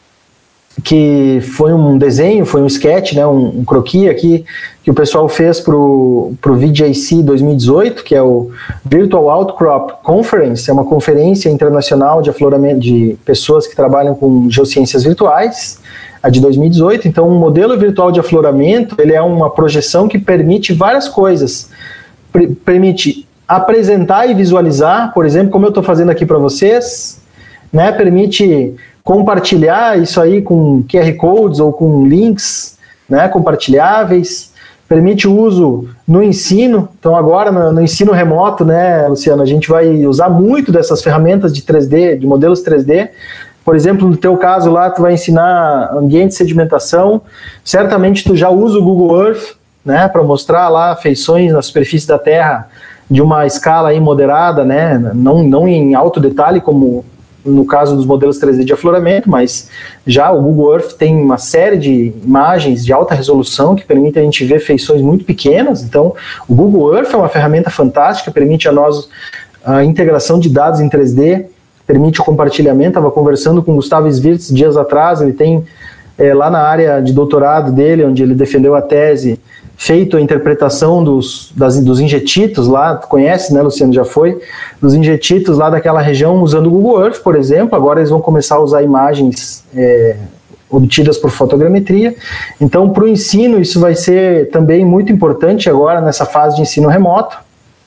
Speaker 2: que foi um desenho, foi um sketch, né, um, um croquis aqui, que o pessoal fez para o V J C dois mil e dezoito, que é o Virtual Outcrop Conference, é uma conferência internacional de afloramento de pessoas que trabalham com geociências virtuais, a de dois mil e dezoito. Então, um modelo virtual de afloramento, ele é uma projeção que permite várias coisas, Pre- permite apresentar e visualizar, por exemplo, como eu estou fazendo aqui para vocês, né, permite compartilhar isso aí com Q R Codes ou com links, né, compartilháveis, permite o uso no ensino. Então agora no, no ensino remoto, né, Luciano, a gente vai usar muito dessas ferramentas de três D, de modelos três D. Por exemplo, no teu caso lá, tu vai ensinar ambiente de sedimentação, certamente tu já usa o Google Earth, né, para mostrar lá feições na superfície da Terra de uma escala aí moderada, né, não, não em alto detalhe como no caso dos modelos três D de afloramento, mas já o Google Earth tem uma série de imagens de alta resolução que permitem a gente ver feições muito pequenas. Então, o Google Earth é uma ferramenta fantástica, permite a nós a integração de dados em três D, permite o compartilhamento. Estava conversando com o Gustavo Svirts dias atrás, ele tem é, lá na área de doutorado dele, onde ele defendeu a tese, feito a interpretação dos, das, dos injetitos lá, tu conhece, né, Luciano, já foi, dos injetitos lá daquela região usando o Google Earth, por exemplo. Agora eles vão começar a usar imagens é, obtidas por fotogrametria. Então, para o ensino, isso vai ser também muito importante agora nessa fase de ensino remoto.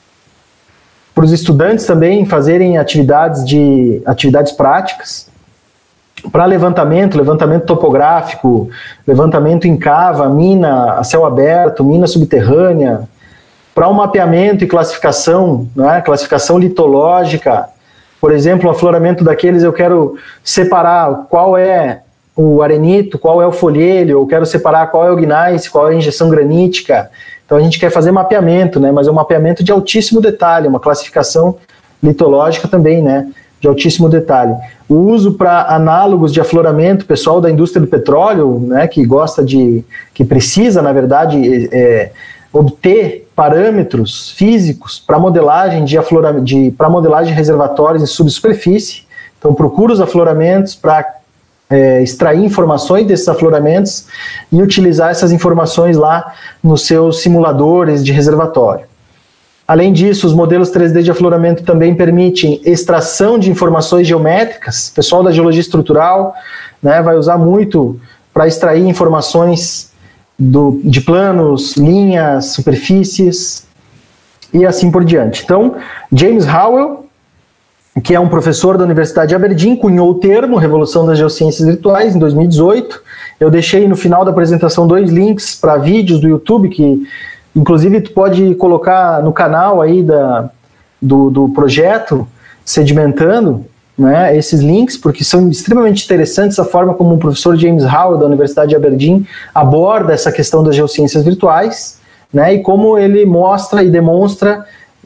Speaker 2: Para os estudantes também fazerem atividades, de, atividades práticas. Para levantamento, levantamento topográfico, levantamento em cava, mina a céu aberto, mina subterrânea, para um mapeamento e classificação, né, classificação litológica, por exemplo, o afloramento daqueles, eu quero separar qual é o arenito, qual é o folhelho, eu quero separar qual é o gneiss, qual é a injeção granítica. Então a gente quer fazer mapeamento, né, mas é um mapeamento de altíssimo detalhe, uma classificação litológica também, né, de altíssimo detalhe. O uso para análogos de afloramento, pessoal da indústria do petróleo, né, que gosta de, que precisa, na verdade, é, obter parâmetros físicos para modelagem de afloramento, de, para modelagem de reservatórios em subsuperfície. Então procura os afloramentos para é, extrair informações desses afloramentos e utilizar essas informações lá nos seus simuladores de reservatório. Além disso, os modelos três D de afloramento também permitem extração de informações geométricas. O pessoal da geologia estrutural, né, vai usar muito para extrair informações do, de planos, linhas, superfícies e assim por diante. Então, James Howell, que é um professor da Universidade de Aberdeen, cunhou o termo Revolução das Geociências Virtuais em dois mil e dezoito. Eu deixei no final da apresentação dois links para vídeos do YouTube que, inclusive, tu pode colocar no canal aí da, do, do projeto Sedimentando, né, esses links, porque são extremamente interessantes a forma como o professor James Howell, da Universidade de Aberdeen, aborda essa questão das geociências virtuais, né, e como ele mostra e demonstra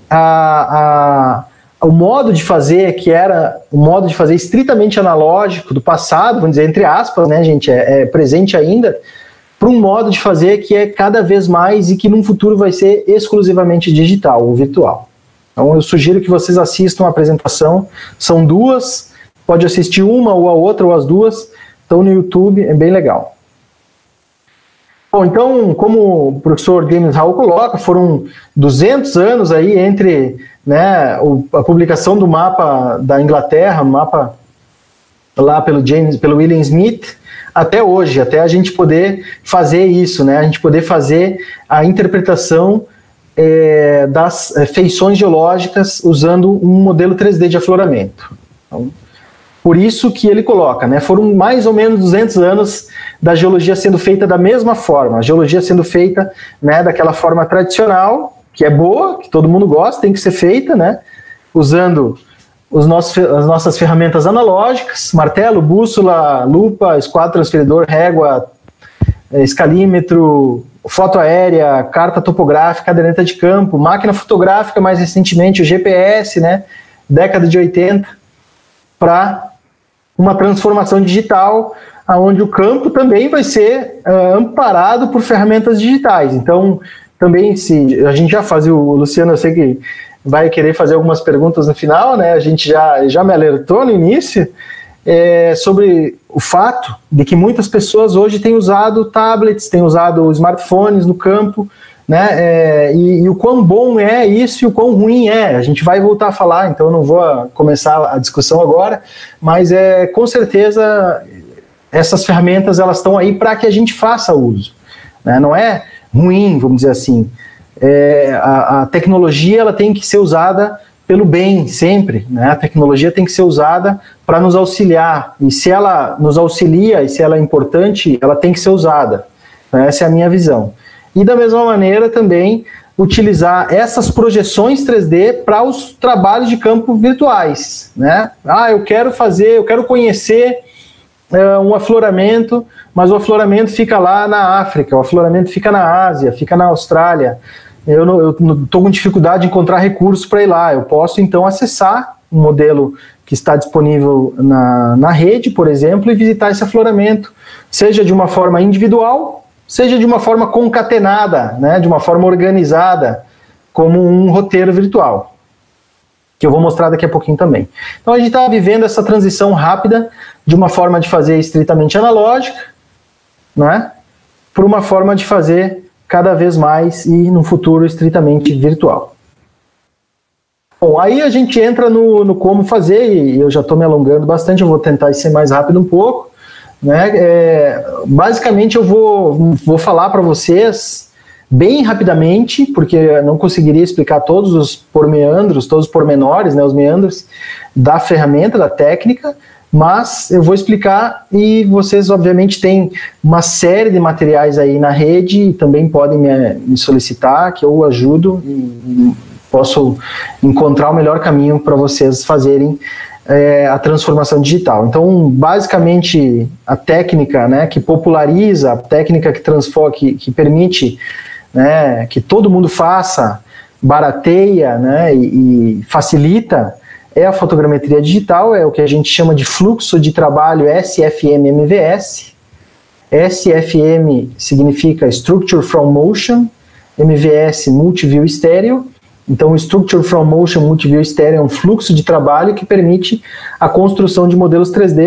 Speaker 2: a, a, o modo de fazer, que era o modo de fazer estritamente analógico do passado, vamos dizer, entre aspas, né, gente, é, é presente ainda, para um modo de fazer que é cada vez mais e que no futuro vai ser exclusivamente digital ou virtual. Então eu sugiro que vocês assistam a apresentação, são duas, pode assistir uma ou a outra ou as duas, estão no YouTube, é bem legal. Bom, então, como o professor James Howell coloca, foram duzentos anos aí entre, né, a publicação do mapa da Inglaterra, o mapa lá pelo, James, pelo William Smith, até hoje, até a gente poder fazer isso, né? A gente poder fazer a interpretação é, das feições geológicas usando um modelo três D de afloramento. Então, por isso que ele coloca, né? Foram mais ou menos duzentos anos da geologia sendo feita da mesma forma, a geologia sendo feita, né, daquela forma tradicional, que é boa, que todo mundo gosta, tem que ser feita, né? Usando Os nossos, as nossas ferramentas analógicas, martelo, bússola, lupa, esquadro transferidor, régua, escalímetro, foto aérea, carta topográfica, caderneta de campo, máquina fotográfica, mais recentemente o G P S, né, década de oitenta, para uma transformação digital, onde o campo também vai ser uh, amparado por ferramentas digitais. Então, também, se a gente já fazia, o Luciano, eu sei que vai querer fazer algumas perguntas no final, né? A gente já, já me alertou no início é, sobre o fato de que muitas pessoas hoje têm usado tablets, têm usado smartphones no campo, né? É, e, e o quão bom é isso e o quão ruim é. A gente vai voltar a falar, então eu não vou começar a discussão agora, mas é, com certeza essas ferramentas elas estão aí para que a gente faça uso, né? Não é ruim, vamos dizer assim. É, a, a tecnologia ela tem que ser usada pelo bem sempre, né? A tecnologia tem que ser usada para nos auxiliar, e se ela nos auxilia e se ela é importante, ela tem que ser usada. Essa é a minha visão. E da mesma maneira também utilizar essas projeções três D para os trabalhos de campo virtuais, né? Ah, eu quero fazer, eu quero conhecer é, um afloramento, mas o afloramento fica lá na África, o afloramento fica na Ásia, fica na Austrália. Eu estou com dificuldade de encontrar recursos para ir lá. Eu posso, então, acessar um modelo que está disponível na, na rede, por exemplo, e visitar esse afloramento, seja de uma forma individual, seja de uma forma concatenada, né, de uma forma organizada, como um roteiro virtual, que eu vou mostrar daqui a pouquinho também. Então, a gente está vivendo essa transição rápida de uma forma de fazer estritamente analógica, não é? Para uma forma de fazer cada vez mais e no futuro estritamente virtual. Bom, aí a gente entra no, no como fazer, e eu já estou me alongando bastante, eu vou tentar ser mais rápido um pouco, né? É, basicamente eu vou, vou falar para vocês bem rapidamente, porque eu não conseguiria explicar todos os pormeandros, todos os pormenores, né, os meandros da ferramenta, da técnica, mas eu vou explicar e vocês obviamente têm uma série de materiais aí na rede e também podem me, me solicitar que eu ajudo e, e posso encontrar o melhor caminho para vocês fazerem é, a transformação digital. Então, basicamente, a técnica, né, que populariza, a técnica que transforma, que, que permite, né, que todo mundo faça, barateia, né, e, e facilita, é a fotogrametria digital, é o que a gente chama de fluxo de trabalho S F M M V S. S F M significa Structure from Motion, M V S Multiview Stereo. Então, o Structure from Motion Multiview Stereo é um fluxo de trabalho que permite a construção de modelos três D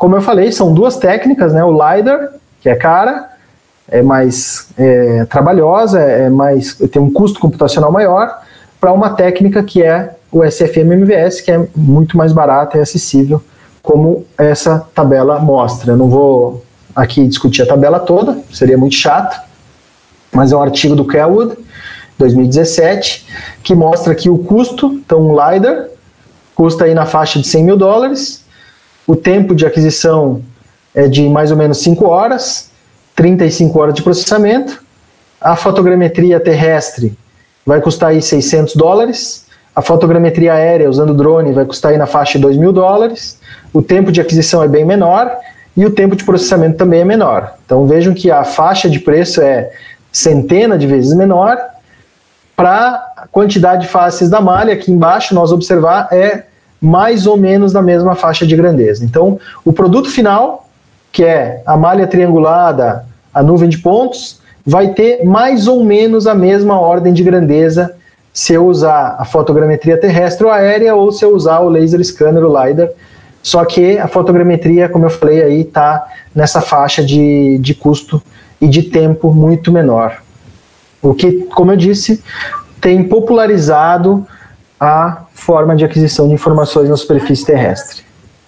Speaker 2: como eu falei, são duas técnicas, né? O LiDAR, que é cara, é mais é, trabalhosa, é mais, tem um custo computacional maior, para uma técnica que é o S F M M V S, que é muito mais barata e acessível, como essa tabela mostra. Eu não vou aqui discutir a tabela toda, seria muito chato, mas é um artigo do Kelwood, dois mil e dezessete, que mostra que o custo, então um LiDAR, custa aí na faixa de cem mil dólares, o tempo de aquisição é de mais ou menos cinco horas, trinta e cinco horas de processamento, a fotogrametria terrestre vai custar aí seiscentos dólares, a fotogrametria aérea usando drone vai custar aí na faixa de dois mil dólares, o tempo de aquisição é bem menor e o tempo de processamento também é menor. Então vejam que a faixa de preço é centena de vezes menor. Para a quantidade de faces da malha, aqui embaixo nós observar é mais ou menos na mesma faixa de grandeza. Então o produto final, que é a malha triangulada, a nuvem de pontos, vai ter mais ou menos a mesma ordem de grandeza se eu usar a fotogrametria terrestre ou aérea ou se eu usar o laser scanner, o LiDAR. Só que a fotogrametria, como eu falei aí, está nessa faixa de, de custo e de tempo muito menor. O que, como eu disse, tem popularizado a forma de aquisição de informações na superfície terrestre.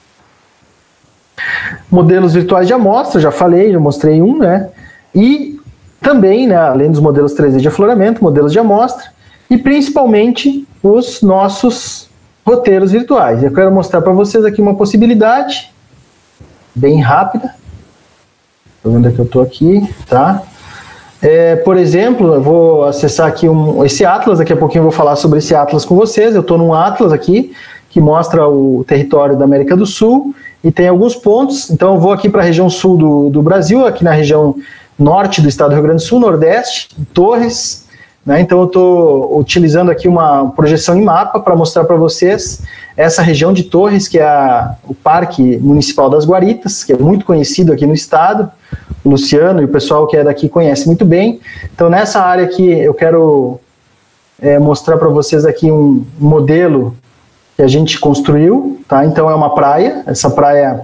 Speaker 2: Modelos virtuais de amostra, já falei, já mostrei um, né? E também, né, além dos modelos três D de afloramento, modelos de amostra, e principalmente os nossos roteiros virtuais. Eu quero mostrar para vocês aqui uma possibilidade, bem rápida. Estou vendo que eu estou aqui, tá? É, por exemplo, eu vou acessar aqui um, esse Atlas, daqui a pouquinho eu vou falar sobre esse Atlas com vocês. Eu estou num Atlas aqui, que mostra o território da América do Sul, e tem alguns pontos. Então eu vou aqui para a região sul do, do Brasil, aqui na região norte do estado do Rio Grande do Sul, nordeste, Torres, né? Então eu estou utilizando aqui uma projeção em mapa para mostrar para vocês essa região de Torres, que é a, o Parque Municipal das Guaritas, que é muito conhecido aqui no estado. O Luciano e o pessoal que é daqui conhece muito bem. Então nessa área aqui eu quero é, mostrar para vocês aqui um modelo que a gente construiu, tá? Então é uma praia, essa praia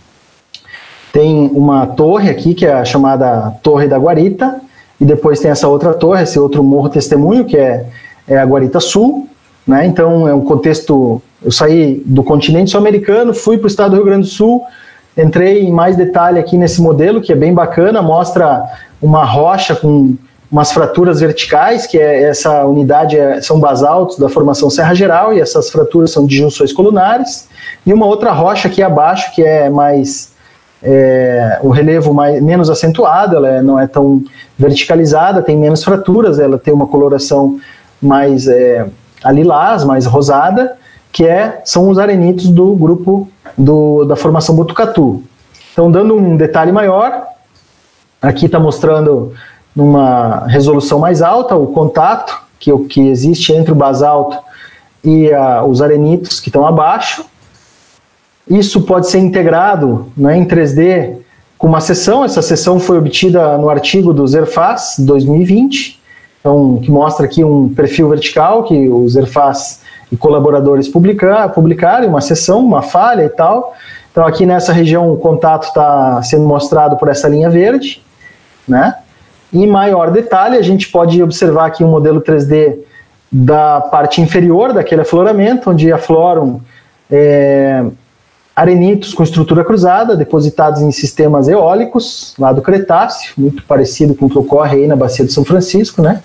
Speaker 2: tem uma torre aqui, que é a chamada Torre da Guarita, e depois tem essa outra torre, esse outro morro testemunho, que é, é a Guarita Sul, né? Então é um contexto, eu saí do continente sul-americano, fui para o estado do Rio Grande do Sul, entrei em mais detalhe aqui nesse modelo, que é bem bacana, mostra uma rocha com umas fraturas verticais, que é essa unidade é, são basaltos da formação Serra Geral, e essas fraturas são de junções colunares, e uma outra rocha aqui abaixo, que é mais, é, o relevo mais, menos acentuado, ela é, não é tão verticalizada, tem menos fraturas, ela tem uma coloração mais é, lilás, mais rosada, que é, são os arenitos do grupo do, da formação Botucatu. Então, dando um detalhe maior, aqui está mostrando numa resolução mais alta o contato que, que existe entre o basalto e a, os arenitos que estão abaixo. Isso pode ser integrado, né, em três D com uma seção. Essa seção foi obtida no artigo do Zerfaz dois mil e vinte, então, que mostra aqui um perfil vertical que o Zerfaz e colaboradores publicar, publicaram, uma seção, uma falha e tal. Então aqui nessa região o contato está sendo mostrado por essa linha verde, né? Em maior detalhe a gente pode observar aqui um modelo três D da parte inferior daquele afloramento, onde afloram é, arenitos com estrutura cruzada, depositados em sistemas eólicos, lá do Cretáceo, muito parecido com o que ocorre aí na Bacia de São Francisco, né?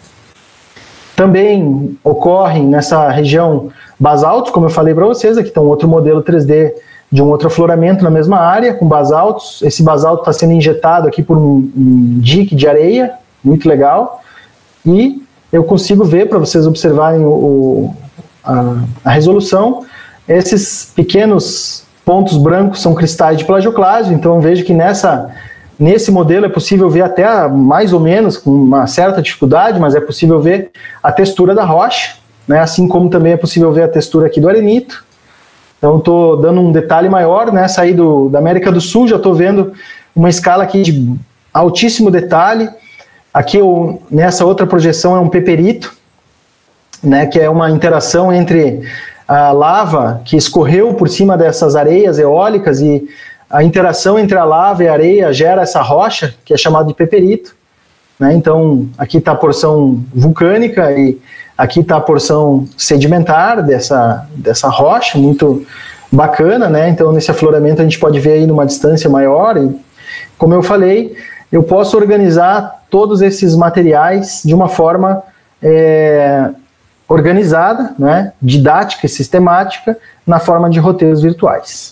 Speaker 2: Também ocorrem nessa região basaltos, como eu falei para vocês, aqui está um outro modelo três D de um outro afloramento na mesma área, com basaltos. Esse basalto está sendo injetado aqui por um, um dique de areia, muito legal, e eu consigo ver, para vocês observarem o, o, a, a resolução, esses pequenos pontos brancos são cristais de plagioclásio, então vejo que nessa... Nesse modelo é possível ver até mais ou menos, com uma certa dificuldade, mas é possível ver a textura da rocha, né? Assim como também é possível ver a textura aqui do arenito. Então estou dando um detalhe maior, né? Saí do, da América do Sul, já estou vendo uma escala aqui de altíssimo detalhe. Aqui eu, nessa outra projeção é um peperito, né? Que é uma interação entre a lava que escorreu por cima dessas areias eólicas e a interação entre a lava e a areia gera essa rocha, que é chamada de peperito, né? Então, aqui está a porção vulcânica e aqui está a porção sedimentar dessa, dessa rocha, muito bacana, né? Então, nesse afloramento a gente pode ver aí numa distância maior e, como eu falei, eu posso organizar todos esses materiais de uma forma é, organizada, né? Didática e sistemática, na forma de roteiros virtuais.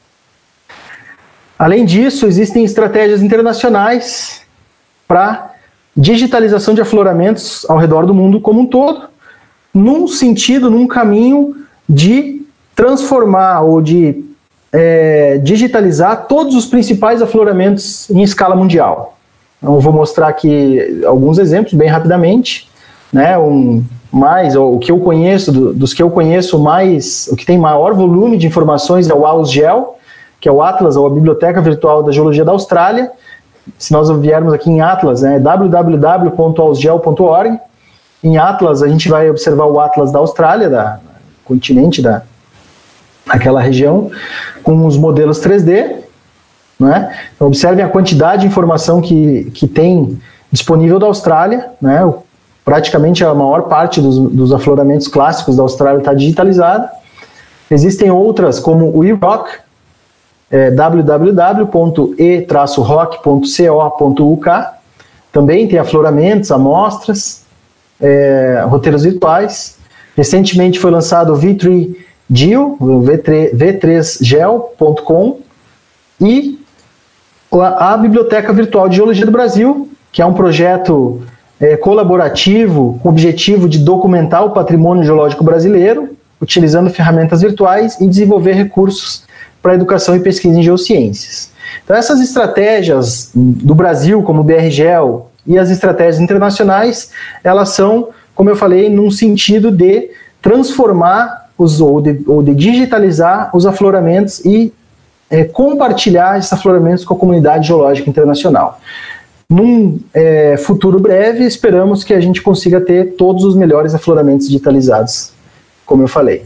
Speaker 2: Além disso, existem estratégias internacionais para digitalização de afloramentos ao redor do mundo como um todo, num sentido, num caminho de transformar ou de é, digitalizar todos os principais afloramentos em escala mundial. Então, eu vou mostrar aqui alguns exemplos bem rapidamente, né? Um, mais, ou o que eu conheço, do, dos que eu conheço mais, o que tem maior volume de informações é o AusGeol, que é o Atlas, ou a Biblioteca Virtual da Geologia da Austrália. Se nós viermos aqui em Atlas, é w w w ponto ausgel ponto org. Em Atlas, a gente vai observar o Atlas da Austrália, da continente, da, daquela região, com os modelos três D. Né? Então, observem a quantidade de informação que, que tem disponível da Austrália, né? O, praticamente a maior parte dos, dos afloramentos clássicos da Austrália está digitalizada. Existem outras, como o eRock, é, w w w ponto e rock ponto co ponto u k. Também tem afloramentos, amostras, é, roteiros virtuais. Recentemente foi lançado o V três Geo, o v três gel ponto com, e a, a Biblioteca Virtual de Geologia do Brasil, que é um projeto É, colaborativo com o objetivo de documentar o patrimônio geológico brasileiro, utilizando ferramentas virtuais e desenvolver recursos para educação e pesquisa em geociências. Então, essas estratégias do Brasil, como o BRGEL, e as estratégias internacionais, elas são, como eu falei, num sentido de transformar os, ou, de, ou de digitalizar os afloramentos e é, compartilhar esses afloramentos com a comunidade geológica internacional. Num é, futuro breve, esperamos que a gente consiga ter todos os melhores afloramentos digitalizados, como eu falei.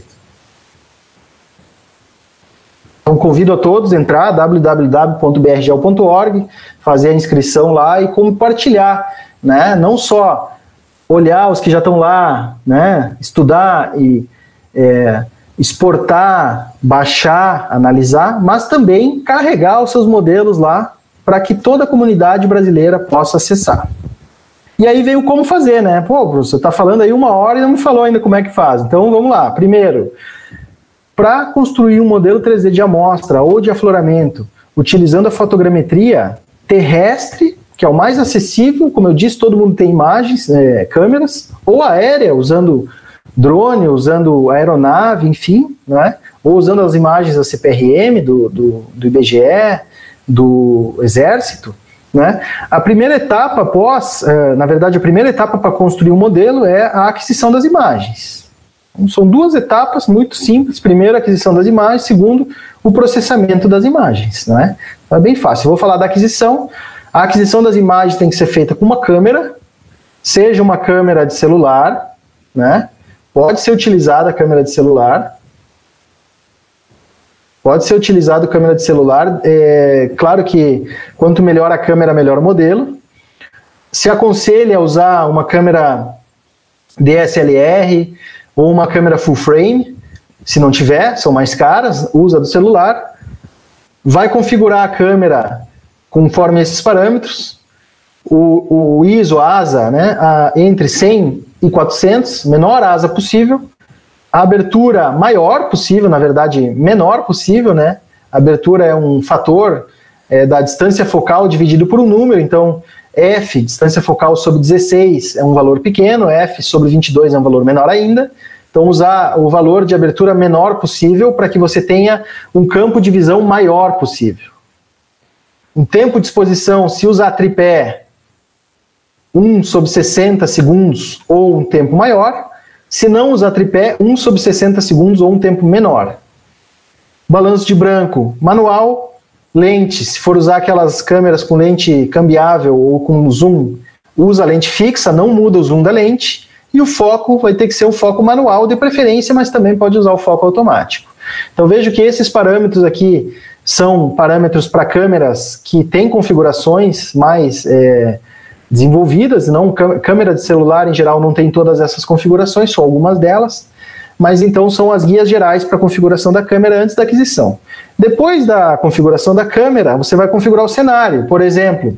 Speaker 2: Então, convido a todos a entrar, w w w ponto b r gel ponto org, fazer a inscrição lá e compartilhar, né? Não só olhar os que já estão lá, né? Estudar e é, exportar, baixar, analisar, mas também carregar os seus modelos lá, para que toda a comunidade brasileira possa acessar. E aí veio como fazer, né? Pô, você está falando aí uma hora e não me falou ainda como é que faz. Então, vamos lá. Primeiro, para construir um modelo três D de amostra ou de afloramento, utilizando a fotogrametria terrestre, que é o mais acessível, como eu disse, todo mundo tem imagens, é, câmeras, ou aérea, usando drone, usando aeronave, enfim, né? Ou usando as imagens da C P R M, do, do, do I B G E, do Exército, né? A primeira etapa após, uh, na verdade, a primeira etapa para construir um modelo é a aquisição das imagens. Então, são duas etapas muito simples. Primeiro, a aquisição das imagens. Segundo, o processamento das imagens, né? Então, é bem fácil. Eu vou falar da aquisição. A aquisição das imagens tem que ser feita com uma câmera, seja uma câmera de celular, né? Pode ser utilizada a câmera de celular. Pode ser utilizado a câmera de celular, é claro que quanto melhor a câmera, melhor o modelo. Se aconselha a usar uma câmera D S L R ou uma câmera full frame, se não tiver, são mais caras, usa do celular. Vai configurar a câmera conforme esses parâmetros, o, o I S O, a asa, né, a, entre cem e quatrocentos, menor asa possível. A abertura maior possível, na verdade, menor possível, né? A abertura é um fator é, da distância focal dividido por um número, então F, distância focal sobre dezesseis, é um valor pequeno, F sobre vinte e dois é um valor menor ainda. Então, usar o valor de abertura menor possível para que você tenha um campo de visão maior possível. Um tempo de exposição, se usar tripé, um sobre sessenta segundos ou um tempo maior. Se não usar tripé, um sobre sessenta segundos ou um tempo menor. Balanço de branco, manual, lente, se for usar aquelas câmeras com lente cambiável ou com zoom, usa a lente fixa, não muda o zoom da lente, e o foco vai ter que ser um foco manual de preferência, mas também pode usar o foco automático. Então vejo que esses parâmetros aqui são parâmetros para câmeras que têm configurações mais é, desenvolvidas, não, câmera de celular em geral não tem todas essas configurações, só algumas delas, mas então são as guias gerais para a configuração da câmera antes da aquisição. Depois da configuração da câmera, você vai configurar o cenário. Por exemplo,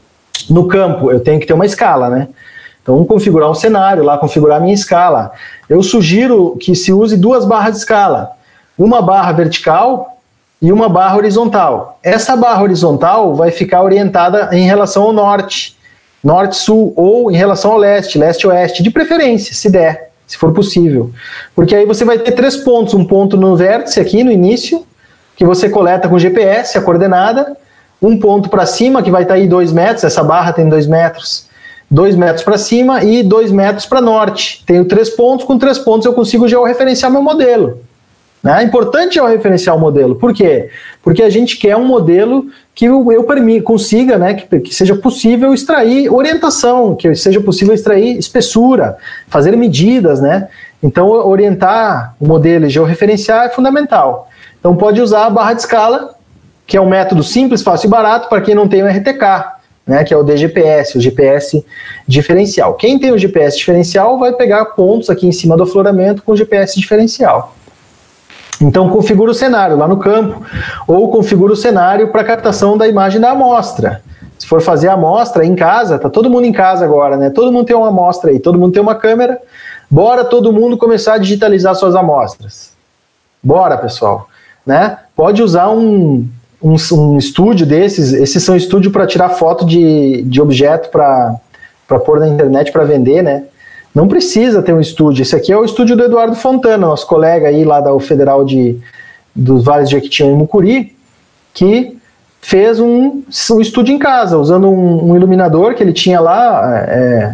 Speaker 2: no campo eu tenho que ter uma escala, né? Então vamos configurar um cenário lá, configurar a minha escala. Eu sugiro que se use duas barras de escala, uma barra vertical e uma barra horizontal. Essa barra horizontal vai ficar orientada em relação ao norte, norte-sul, ou em relação ao leste, leste-oeste, de preferência, se der, se for possível. Porque aí você vai ter três pontos, um ponto no vértice aqui no início, que você coleta com G P S, a coordenada, um ponto para cima, que vai estar aí dois metros, essa barra tem dois metros, dois metros para cima e dois metros para norte. Tenho três pontos, com três pontos eu consigo georreferenciar meu modelo. É importante georreferenciar o modelo. Por quê? Porque a gente quer um modelo que eu, eu consiga, né, que, que seja possível extrair orientação, que seja possível extrair espessura, fazer medidas, né? Então, orientar o modelo e georreferenciar é fundamental. Então, pode usar a barra de escala, que é um método simples, fácil e barato para quem não tem o R T K, né, que é o D G P S, o G P S diferencial. Quem tem o G P S diferencial vai pegar pontos aqui em cima do afloramento com o G P S diferencial. Então configura o cenário lá no campo, ou configura o cenário para captação da imagem da amostra. Se for fazer a amostra em casa, tá todo mundo em casa agora, né? Todo mundo tem uma amostra aí, todo mundo tem uma câmera. Bora todo mundo começar a digitalizar suas amostras. Bora, pessoal, né? Pode usar um, um, um estúdio desses, esses são estúdios para tirar foto de, de objeto para para pôr na internet para vender, né? Não precisa ter um estúdio. Esse aqui é o estúdio do Eduardo Fontana, nosso colega aí lá da Federal de, dos Vales de Jequitinhonha e Mucuri, que fez um, um estúdio em casa, usando um, um iluminador que ele tinha lá, é,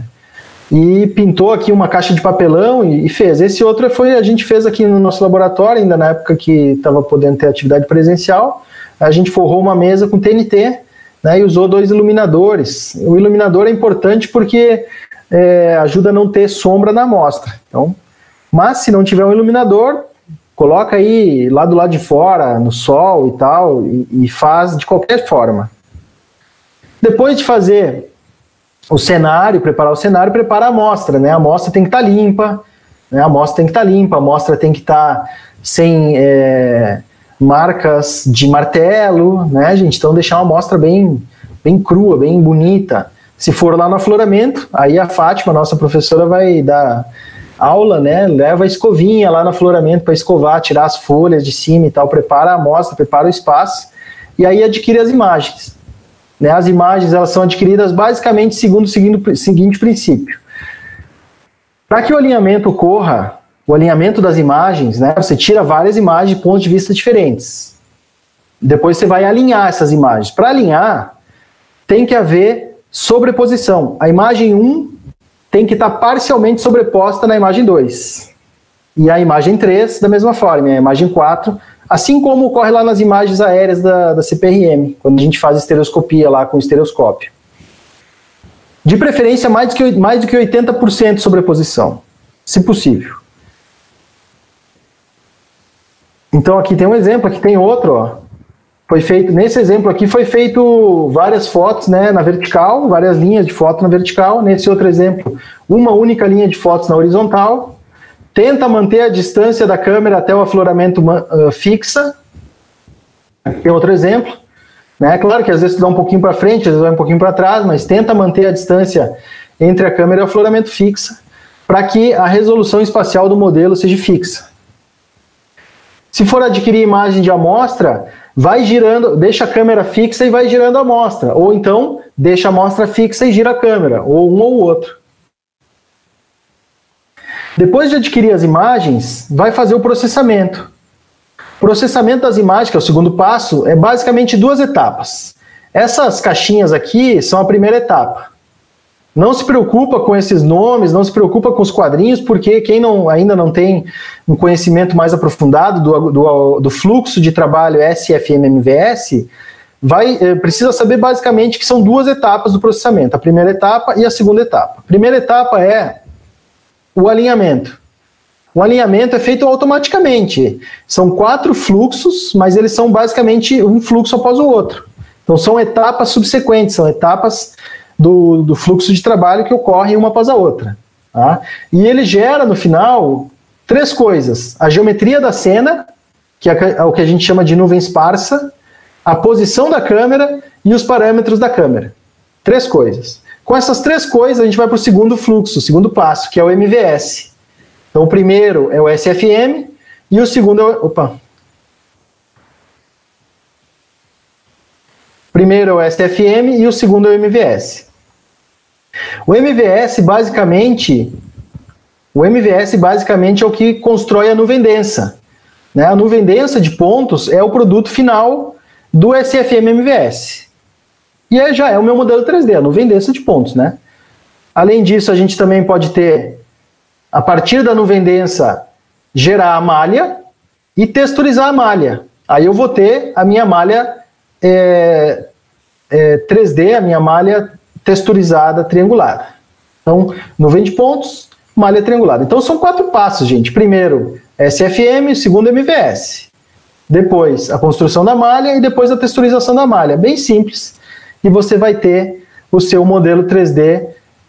Speaker 2: e pintou aqui uma caixa de papelão e, e fez. Esse outro foi, a gente fez aqui no nosso laboratório, ainda na época que estava podendo ter atividade presencial. A gente forrou uma mesa com T N T, né, e usou dois iluminadores. O iluminador é importante porque É, ajuda a não ter sombra na amostra. Então, mas se não tiver um iluminador, coloca aí lá do lado de fora, no sol e tal, e, e faz de qualquer forma. Depois de fazer o cenário, preparar o cenário, prepara a amostra, né? A amostra tem que estar tá limpa, né? A amostra tem que estar tá limpa, a amostra tem que estar tá sem é, marcas de martelo, né, gente? Então deixar uma amostra bem, bem crua, bem bonita. Se for lá no afloramento, aí a Fátima, nossa professora, vai dar aula, né? Leva a escovinha lá no afloramento para escovar, tirar as folhas de cima e tal, prepara a amostra, prepara o espaço e aí adquire as imagens. Né? As imagens, elas são adquiridas basicamente segundo o seguinte, seguinte princípio. Para que o alinhamento ocorra, o alinhamento das imagens, né? Você tira várias imagens de pontos de vista diferentes. Depois você vai alinhar essas imagens. Para alinhar, tem que haver sobreposição. A imagem um tem que estar parcialmente sobreposta na imagem dois. E a imagem três, da mesma forma. E a imagem quatro, assim como ocorre lá nas imagens aéreas da, da C P R M, quando a gente faz estereoscopia lá com estereoscópio. De preferência, mais do que, mais do que oitenta por cento de sobreposição, se possível. Então aqui tem um exemplo, aqui tem outro, ó. Foi feito, nesse exemplo aqui foi feito várias fotos, né, na vertical, várias linhas de foto na vertical. Nesse outro exemplo, uma única linha de fotos na horizontal. Tenta manter a distância da câmera até o afloramento uh, fixa. Tem outro exemplo. Né? Claro que às vezes tu dá um pouquinho para frente, às vezes vai um pouquinho para trás, mas tenta manter a distância entre a câmera e o afloramento fixa, para que a resolução espacial do modelo seja fixa. Se for adquirir imagem de amostra, vai girando, deixa a câmera fixa e vai girando a amostra, ou então deixa a amostra fixa e gira a câmera, ou um ou outro. Depois de adquirir as imagens, vai fazer o processamento. O processamento das imagens, que é o segundo passo, é basicamente duas etapas. Essas caixinhas aqui são a primeira etapa. Não se preocupa com esses nomes, não se preocupa com os quadrinhos, porque quem não, ainda não tem um conhecimento mais aprofundado do, do, do fluxo de trabalho S F M M V S, vai, precisa saber basicamente que são duas etapas do processamento, a primeira etapa e a segunda etapa. A primeira etapa é o alinhamento. o alinhamento é feito automaticamente. São quatro fluxos, mas eles são basicamente um fluxo após o outro. Então são etapas subsequentes, são etapas do, do fluxo de trabalho que ocorrem uma após a outra. Tá? E ele gera, no final, três coisas. A geometria da cena, que é o que a gente chama de nuvem esparsa, a posição da câmera e os parâmetros da câmera. Três coisas. Com essas três coisas, a gente vai para o segundo fluxo, o segundo passo, que é o M V S. Então, o primeiro é o S F M e o segundo é o... Opa. Primeiro é o S F M e o segundo é o M V S. O M V S, basicamente, o M V S, basicamente, é o que constrói a nuvem densa. Né? A nuvem densa de pontos é o produto final do S F M M V S. E aí já é o meu modelo três D, a nuvem densa de pontos. Né? Além disso, a gente também pode ter, a partir da nuvem densa, gerar a malha e texturizar a malha. Aí eu vou ter a minha malha é, é, três D, a minha malha texturizada, triangulada. Então, nuvem de pontos, malha triangulada. Então, são quatro passos, gente. Primeiro, S F M, segundo, M V S. Depois, a construção da malha e depois a texturização da malha. Bem simples. E você vai ter o seu modelo três D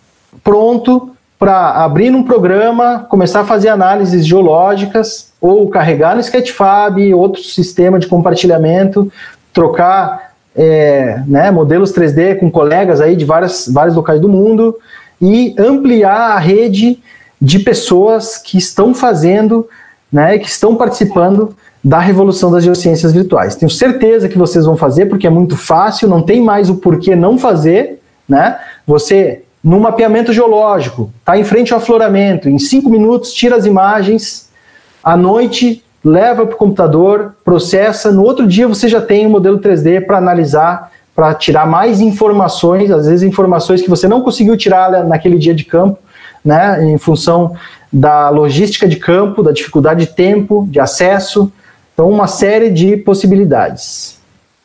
Speaker 2: pronto para abrir num programa, começar a fazer análises geológicas ou carregar no Sketchfab, outro sistema de compartilhamento, trocar é, né, modelos três D com colegas aí de várias, vários locais do mundo e ampliar a rede de pessoas que estão fazendo, né, que estão participando da revolução das geociências virtuais. Tenho certeza que vocês vão fazer, porque é muito fácil, não tem mais o porquê não fazer, né? Você, no mapeamento geológico, está em frente ao afloramento, em cinco minutos tira as imagens, à noite leva para o computador, processa, no outro dia você já tem o modelo três D para analisar, para tirar mais informações, às vezes informações que você não conseguiu tirar naquele dia de campo, né, em função da logística de campo, da dificuldade de tempo, de acesso. Então, uma série de possibilidades.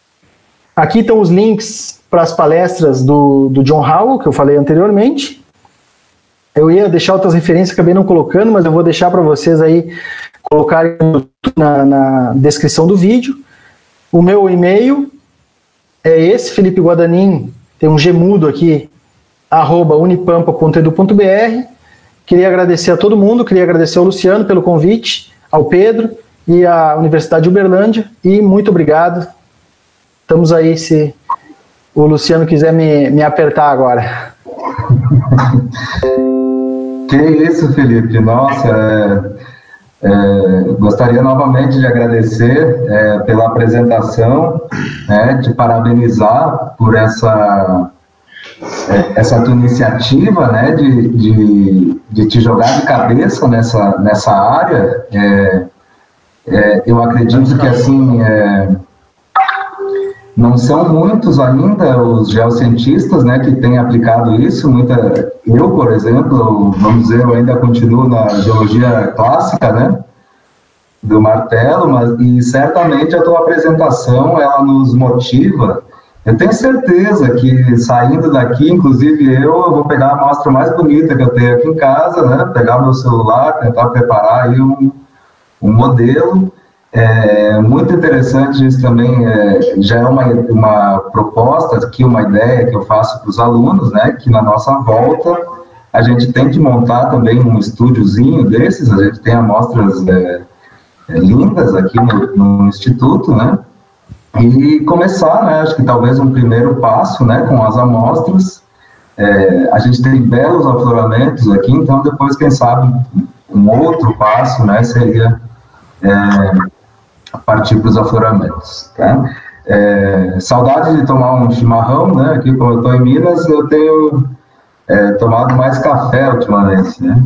Speaker 2: Aqui estão os links para as palestras do, do John Howell, que eu falei anteriormente. Eu ia deixar outras referências, acabei não colocando, mas eu vou deixar para vocês aí colocarem na, na descrição do vídeo. O meu e-mail é esse, Felipe Guadanin, tem um gemudo aqui, arroba unipampa ponto edu ponto br. Queria agradecer a todo mundo, queria agradecer ao Luciano pelo convite, ao Pedro e à Universidade de Uberlândia, e muito obrigado. Estamos aí, se o Luciano quiser me, me apertar agora.
Speaker 1: Que isso, Felipe, nossa, é, é, gostaria novamente de agradecer é, pela apresentação, né, de parabenizar por essa, é, essa tua iniciativa, né, de, de, de te jogar de cabeça nessa, nessa área. É, É, eu acredito que, assim, é, não são muitos ainda os geocientistas, né, que têm aplicado isso. Muita, eu, por exemplo, vamos dizer, eu ainda continuo na geologia clássica, né, do martelo, mas, e certamente a tua apresentação, ela nos motiva. Eu tenho certeza que, saindo daqui, inclusive eu, eu vou pegar a amostra mais bonita que eu tenho aqui em casa, né, pegar meu celular, tentar preparar aí um um modelo. É muito interessante isso também, é, já é uma, uma proposta aqui, uma ideia que eu faço para os alunos, né, que na nossa volta a gente tem que montar também um estúdiozinho desses, a gente tem amostras é, é, lindas aqui no, no Instituto, né, e começar, né, acho que talvez um primeiro passo, né, com as amostras. É, a gente tem belos afloramentos aqui, então depois, quem sabe, um outro passo, né, seria é, partir para os afloramentos, tá? É, saudade de tomar um chimarrão, né? Aqui, como eu estou em Minas, eu tenho é, tomado mais café ultimamente, né?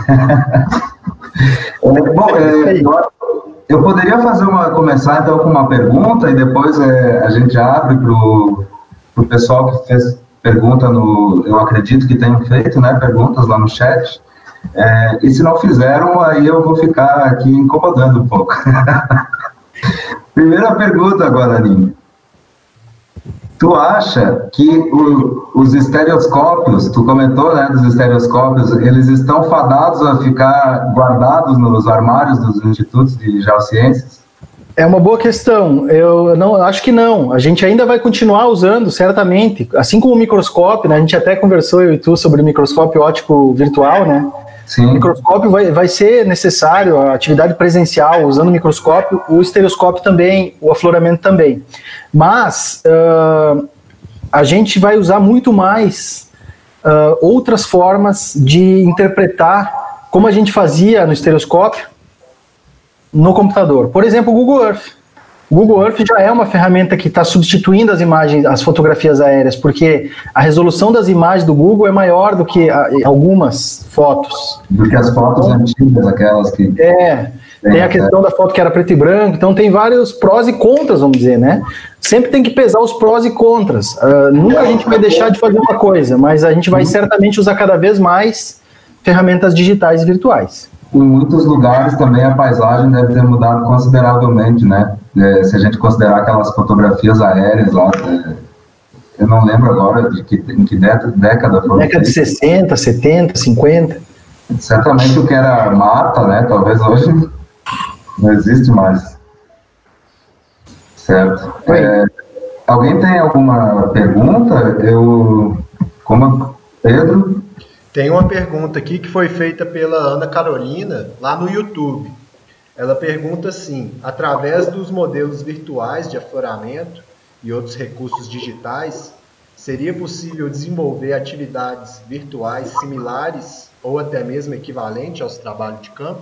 Speaker 1: é, bom, é, eu poderia fazer uma, começar então com uma pergunta e depois é, a gente abre para o pessoal que fez pergunta no, eu acredito que tenham feito, né? Perguntas lá no chat. É, e se não fizeram, aí eu vou ficar aqui incomodando um pouco. Primeira pergunta agora, Aninha. Tu acha que o, os estereoscópios, tu comentou, né, dos estereoscópios, eles estão fadados a ficar guardados nos armários dos institutos de geociências?
Speaker 2: É uma boa questão. Eu não acho que não. A gente ainda vai continuar usando, certamente. Assim como o microscópio, né? A gente até conversou, eu e tu, sobre o microscópio óptico virtual, né?
Speaker 1: Sim.
Speaker 2: O microscópio vai, vai ser necessário, a atividade presencial usando o microscópio, o estereoscópio também, o afloramento também. Mas uh, a gente vai usar muito mais uh, outras formas de interpretar, como a gente fazia no estereoscópio, no computador. Por exemplo, o Google Earth. O Google Earth já é uma ferramenta que está substituindo as imagens, as fotografias aéreas, porque a resolução das imagens do Google é maior do que a, algumas fotos.
Speaker 1: Do que as fotos então, antigas, aquelas que...
Speaker 2: É, tem a questão da foto que era preto e branco, então tem vários prós e contras, vamos dizer, né? Sempre tem que pesar os prós e contras. Uh, nunca a gente vai deixar de fazer uma coisa, mas a gente vai certamente usar cada vez mais ferramentas digitais e virtuais.
Speaker 1: Em muitos lugares também a paisagem deve ter mudado consideravelmente, né? É, se a gente considerar aquelas fotografias aéreas lá, é, eu não lembro agora de que, em que década foi.
Speaker 2: Década de sessenta, setenta, cinquenta.
Speaker 1: Certamente o que era mata, né? Talvez hoje não existe mais. Certo. É, alguém tem alguma pergunta? Eu, como Pedro...
Speaker 3: Tem uma pergunta aqui que foi feita pela Ana Carolina, lá no YouTube. Ela pergunta assim, através dos modelos virtuais de afloramento e outros recursos digitais, seria possível desenvolver atividades virtuais similares ou até mesmo equivalentes aos trabalhos de campo?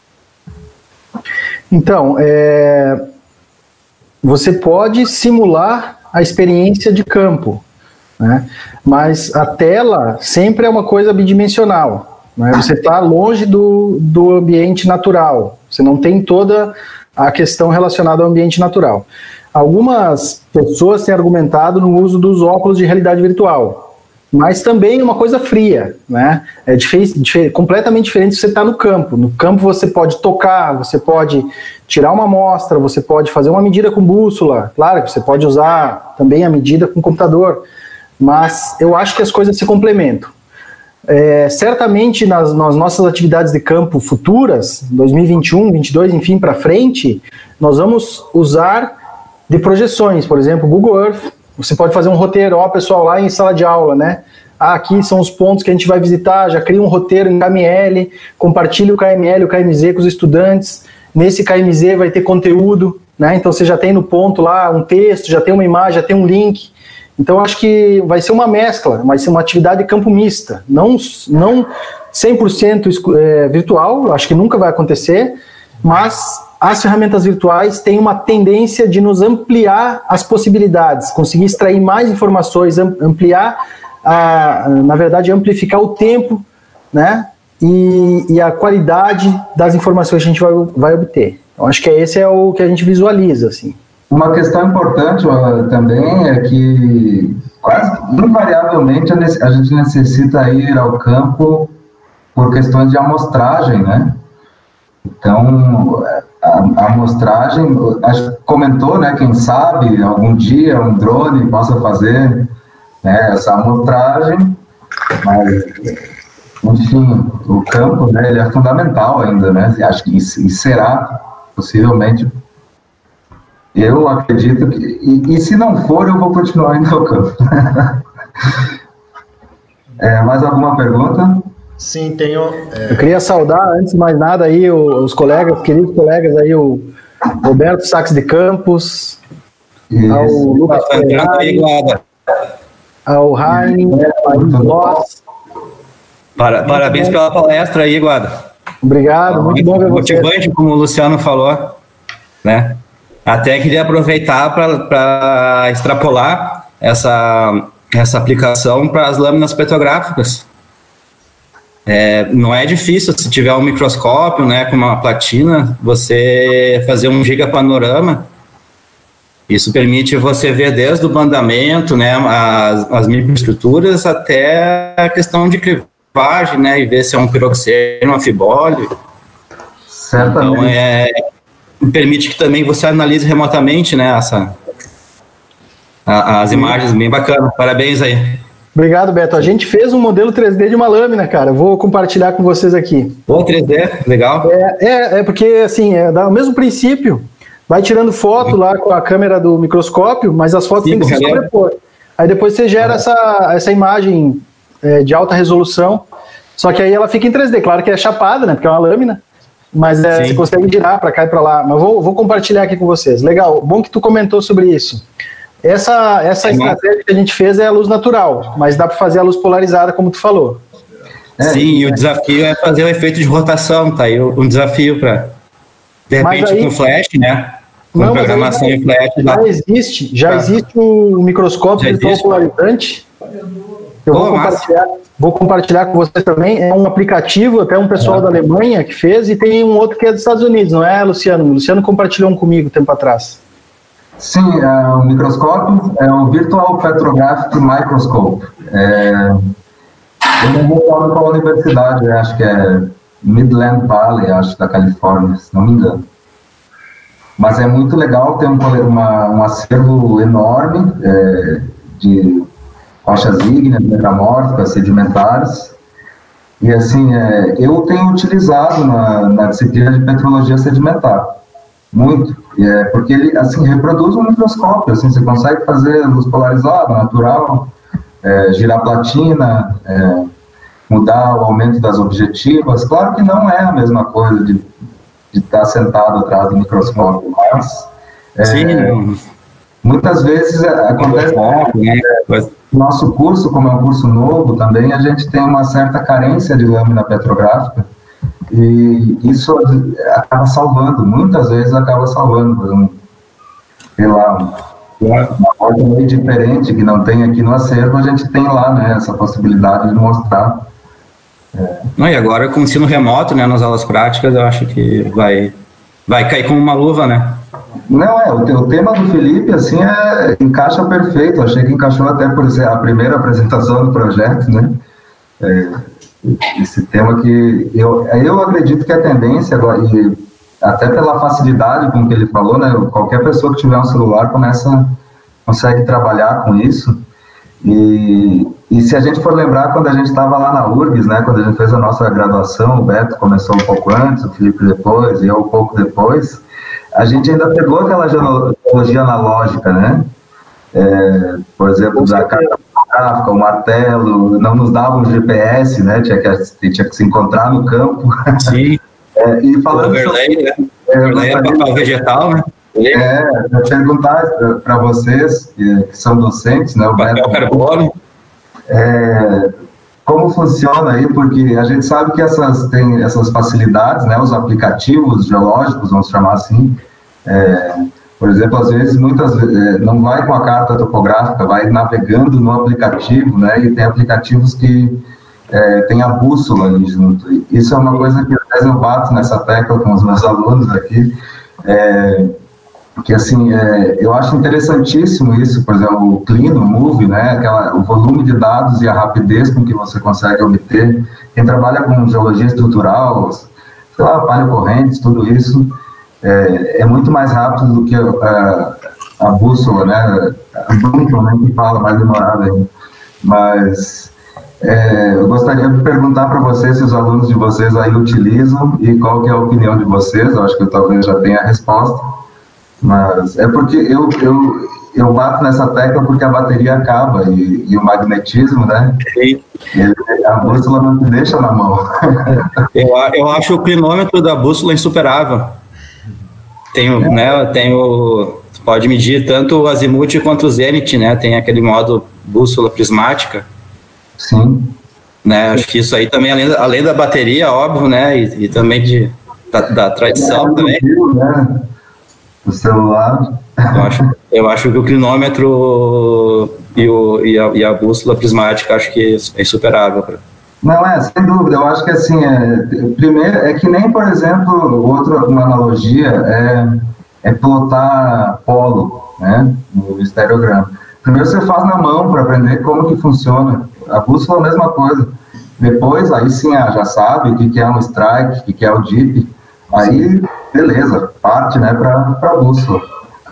Speaker 2: Então, é, você pode simular a experiência de campo, né? Mas a tela sempre é uma coisa bidimensional, né? Você está longe do, do ambiente natural, você não tem toda a questão relacionada ao ambiente natural. Algumas pessoas têm argumentado no uso dos óculos de realidade virtual, mas também uma coisa fria, né? É dif- dif- completamente diferente se você está no campo. No campo você pode tocar, você pode tirar uma amostra, você pode fazer uma medida com bússola, claro que você pode usar também a medida com computador, mas eu acho que as coisas se complementam. É, certamente nas, nas nossas atividades de campo futuras, dois mil e vinte e um, vinte e dois, enfim, para frente, nós vamos usar de projeções, por exemplo, Google Earth. Você pode fazer um roteiro, ó, pessoal, lá em sala de aula, né? Ah, aqui são os pontos que a gente vai visitar, já cria um roteiro em K M L, compartilha o K M L e o K M Z com os estudantes. Nesse K M Z vai ter conteúdo, né? Então você já tem no ponto lá um texto, já tem uma imagem, já tem um link. Então, acho que vai ser uma mescla, vai ser uma atividade de campo mista, não, não cem por cento é, virtual, acho que nunca vai acontecer, mas as ferramentas virtuais têm uma tendência de nos ampliar as possibilidades, conseguir extrair mais informações, ampliar, a, na verdade, amplificar o tempo, né, e, e a qualidade das informações que a gente vai, vai obter. Então, acho que esse é o que a gente visualiza, assim.
Speaker 1: Uma questão importante uh, também é que quase invariavelmente a, a gente necessita ir ao campo por questões de amostragem, né? Então, a, a amostragem, acho que comentou, né, quem sabe algum dia um drone possa fazer, né, essa amostragem, mas, enfim, o campo, né, ele é fundamental ainda, né? Acho que isso, isso será possivelmente. Eu acredito que... E, e se não for, eu vou continuar indo ao campo. É, mais alguma pergunta?
Speaker 3: Sim, tenho... É...
Speaker 2: Eu queria saudar, antes de mais nada, aí, os colegas, queridos colegas, aí, o Roberto Sachs de Campos, Isso. ao Lucas Ferrari, ao Raine, ao Loss.
Speaker 4: Para, parabéns pela palestra aí, Guada.
Speaker 2: Obrigado, muito bom ver você.
Speaker 4: Motivante, como o Luciano falou, né? Até queria aproveitar para extrapolar essa, essa aplicação para as lâminas petrográficas. É, não é difícil, se tiver um microscópio, né, com uma platina, você fazer um gigapanorama. Isso permite você ver desde o bandamento, né, as, as microestruturas, até a questão de clivagem, né, e ver se é um piroxeno, um anfibólio.
Speaker 1: Certamente.
Speaker 4: Então, é... permite que também você analise remotamente, né, essa, a, as imagens bem bacanas. Parabéns aí.
Speaker 2: Obrigado, Beto. A gente fez um modelo três D de uma lâmina, cara. Eu vou compartilhar com vocês aqui.
Speaker 4: Pô, três D, legal.
Speaker 2: É, é, é porque, assim, é o mesmo princípio. Vai tirando foto lá com a câmera do microscópio, mas as fotos Sim, têm que se sobrepor. Aí depois você gera é. essa, essa imagem é, de alta resolução, só que aí ela fica em três D. Claro que é chapada, né? Porque é uma lâmina, mas é, você consegue girar para cá e para lá. Mas vou, vou compartilhar aqui com vocês. Legal, bom que tu comentou sobre isso. Essa, essa é estratégia que a gente fez é a luz natural, mas dá para fazer a luz polarizada, como tu falou.
Speaker 4: Sim, e o desafio é fazer o efeito de rotação, tá aí um desafio para... De repente aí, com flash, né? Com não, programação em flash.
Speaker 2: Já lá. existe, já ah. existe o microscópio virtual polarizante. Eu vou, oh, compartilhar, vou compartilhar com vocês também. É um aplicativo, até um pessoal ah. da Alemanha que fez, e tem um outro que é dos Estados Unidos, não é, Luciano? O Luciano compartilhou um comigo tempo atrás.
Speaker 1: Sim, é, o microscópio é o Virtual Petrographic Microscope. É, eu não vou falar qual universidade, acho que é Midland Valley, acho, da Califórnia, se não me engano. Mas é muito legal, tem um, uma, um acervo enorme é, de rochas ígneas, metamórficas, sedimentares. E assim, é, eu tenho utilizado na, na disciplina de petrologia sedimentar, muito, é, porque ele assim, reproduz um microscópio, assim, você consegue fazer luz polarizada, natural, é, girar platina, é, mudar o aumento das objetivas. Claro que não é a mesma coisa de, de estar sentado atrás do microscópio, mas é, muitas vezes acontece é, no nosso curso, como é um curso novo também, a gente tem uma certa carência de lâmina petrográfica e isso acaba salvando, muitas vezes acaba salvando, por exemplo, sei lá, uma coisa meio diferente que não tem aqui no acervo, a gente tem lá, né, essa possibilidade de mostrar.
Speaker 4: É. Não, e agora com o ensino remoto, né, nas aulas práticas, eu acho que vai, vai cair como uma luva, né?
Speaker 1: Não, é, o, o tema do Felipe, assim, é, encaixa perfeito, achei que encaixou até por ser a primeira apresentação do projeto, né? É, esse tema que eu, eu acredito que a tendência, agora, e até pela facilidade com que ele falou, né, qualquer pessoa que tiver um celular começa, consegue trabalhar com isso. E, e se a gente for lembrar, quando a gente estava lá na U R G S, né, quando a gente fez a nossa graduação, o Beto começou um pouco antes, o Felipe depois, e eu um pouco depois, a gente ainda pegou aquela geologia analógica, né? É, por exemplo, da carta fotográfica, o martelo, não nos dava um G P S, né? Tinha que, tinha que se encontrar no campo.
Speaker 4: Sim.
Speaker 1: É, e falando
Speaker 4: o overlay, sobre, né? O overlay é papel vegetal, né?
Speaker 1: É, vou perguntar para vocês, que, que são docentes, né? O
Speaker 4: papel carbono.
Speaker 1: É, como funciona aí, porque a gente sabe que essas, tem essas facilidades, né? Os aplicativos geológicos, vamos chamar assim, é, por exemplo, às vezes, muitas vezes, não vai com a carta topográfica, vai navegando no aplicativo, né? E tem aplicativos que é, tem a bússola ali junto. Isso é uma coisa que às vezes eu bato nessa tecla com os meus alunos aqui, é, que assim, é, eu acho interessantíssimo isso, por exemplo, o Clino, o Move, né, aquela, o volume de dados e a rapidez com que você consegue obter. Quem trabalha com geologia estrutural, sei lá, paleocorrentes, tudo isso, é, é muito mais rápido do que a, a bússola, né, a bússola, né, que fala mais demorado aí. Mas é, eu gostaria de perguntar para vocês se os alunos de vocês aí utilizam e qual que é a opinião de vocês. Eu acho que eu talvez já tenha a resposta. Mas é porque eu, eu, eu bato nessa tecla porque a bateria acaba e, e o magnetismo, né? Ele, a bússola não te deixa na mão.
Speaker 4: Eu, eu acho o clinômetro da bússola insuperável. Tem, é. né, tem o, pode medir tanto o azimuth quanto o zenith, né? Tem aquele modo bússola prismática.
Speaker 1: Sim.
Speaker 4: Né, acho que isso aí também, além da, além da bateria, óbvio, né? E, e também de, da, da tradição é, também.
Speaker 1: Viu, né? O celular.
Speaker 4: Eu acho, eu acho que o clinômetro e, o, e, a, e a bússola prismática acho que é insuperável.
Speaker 1: Não, é, sem dúvida. Eu acho que assim, é, primeiro, é que nem, por exemplo, outra uma analogia é, é plotar polo, né, no estereograma. Primeiro você faz na mão para aprender como que funciona. A bússola é a mesma coisa. Depois, aí sim, ah, já sabe o que, que é um strike, o que, que é o dip. Aí, beleza, parte, né, para a bússola.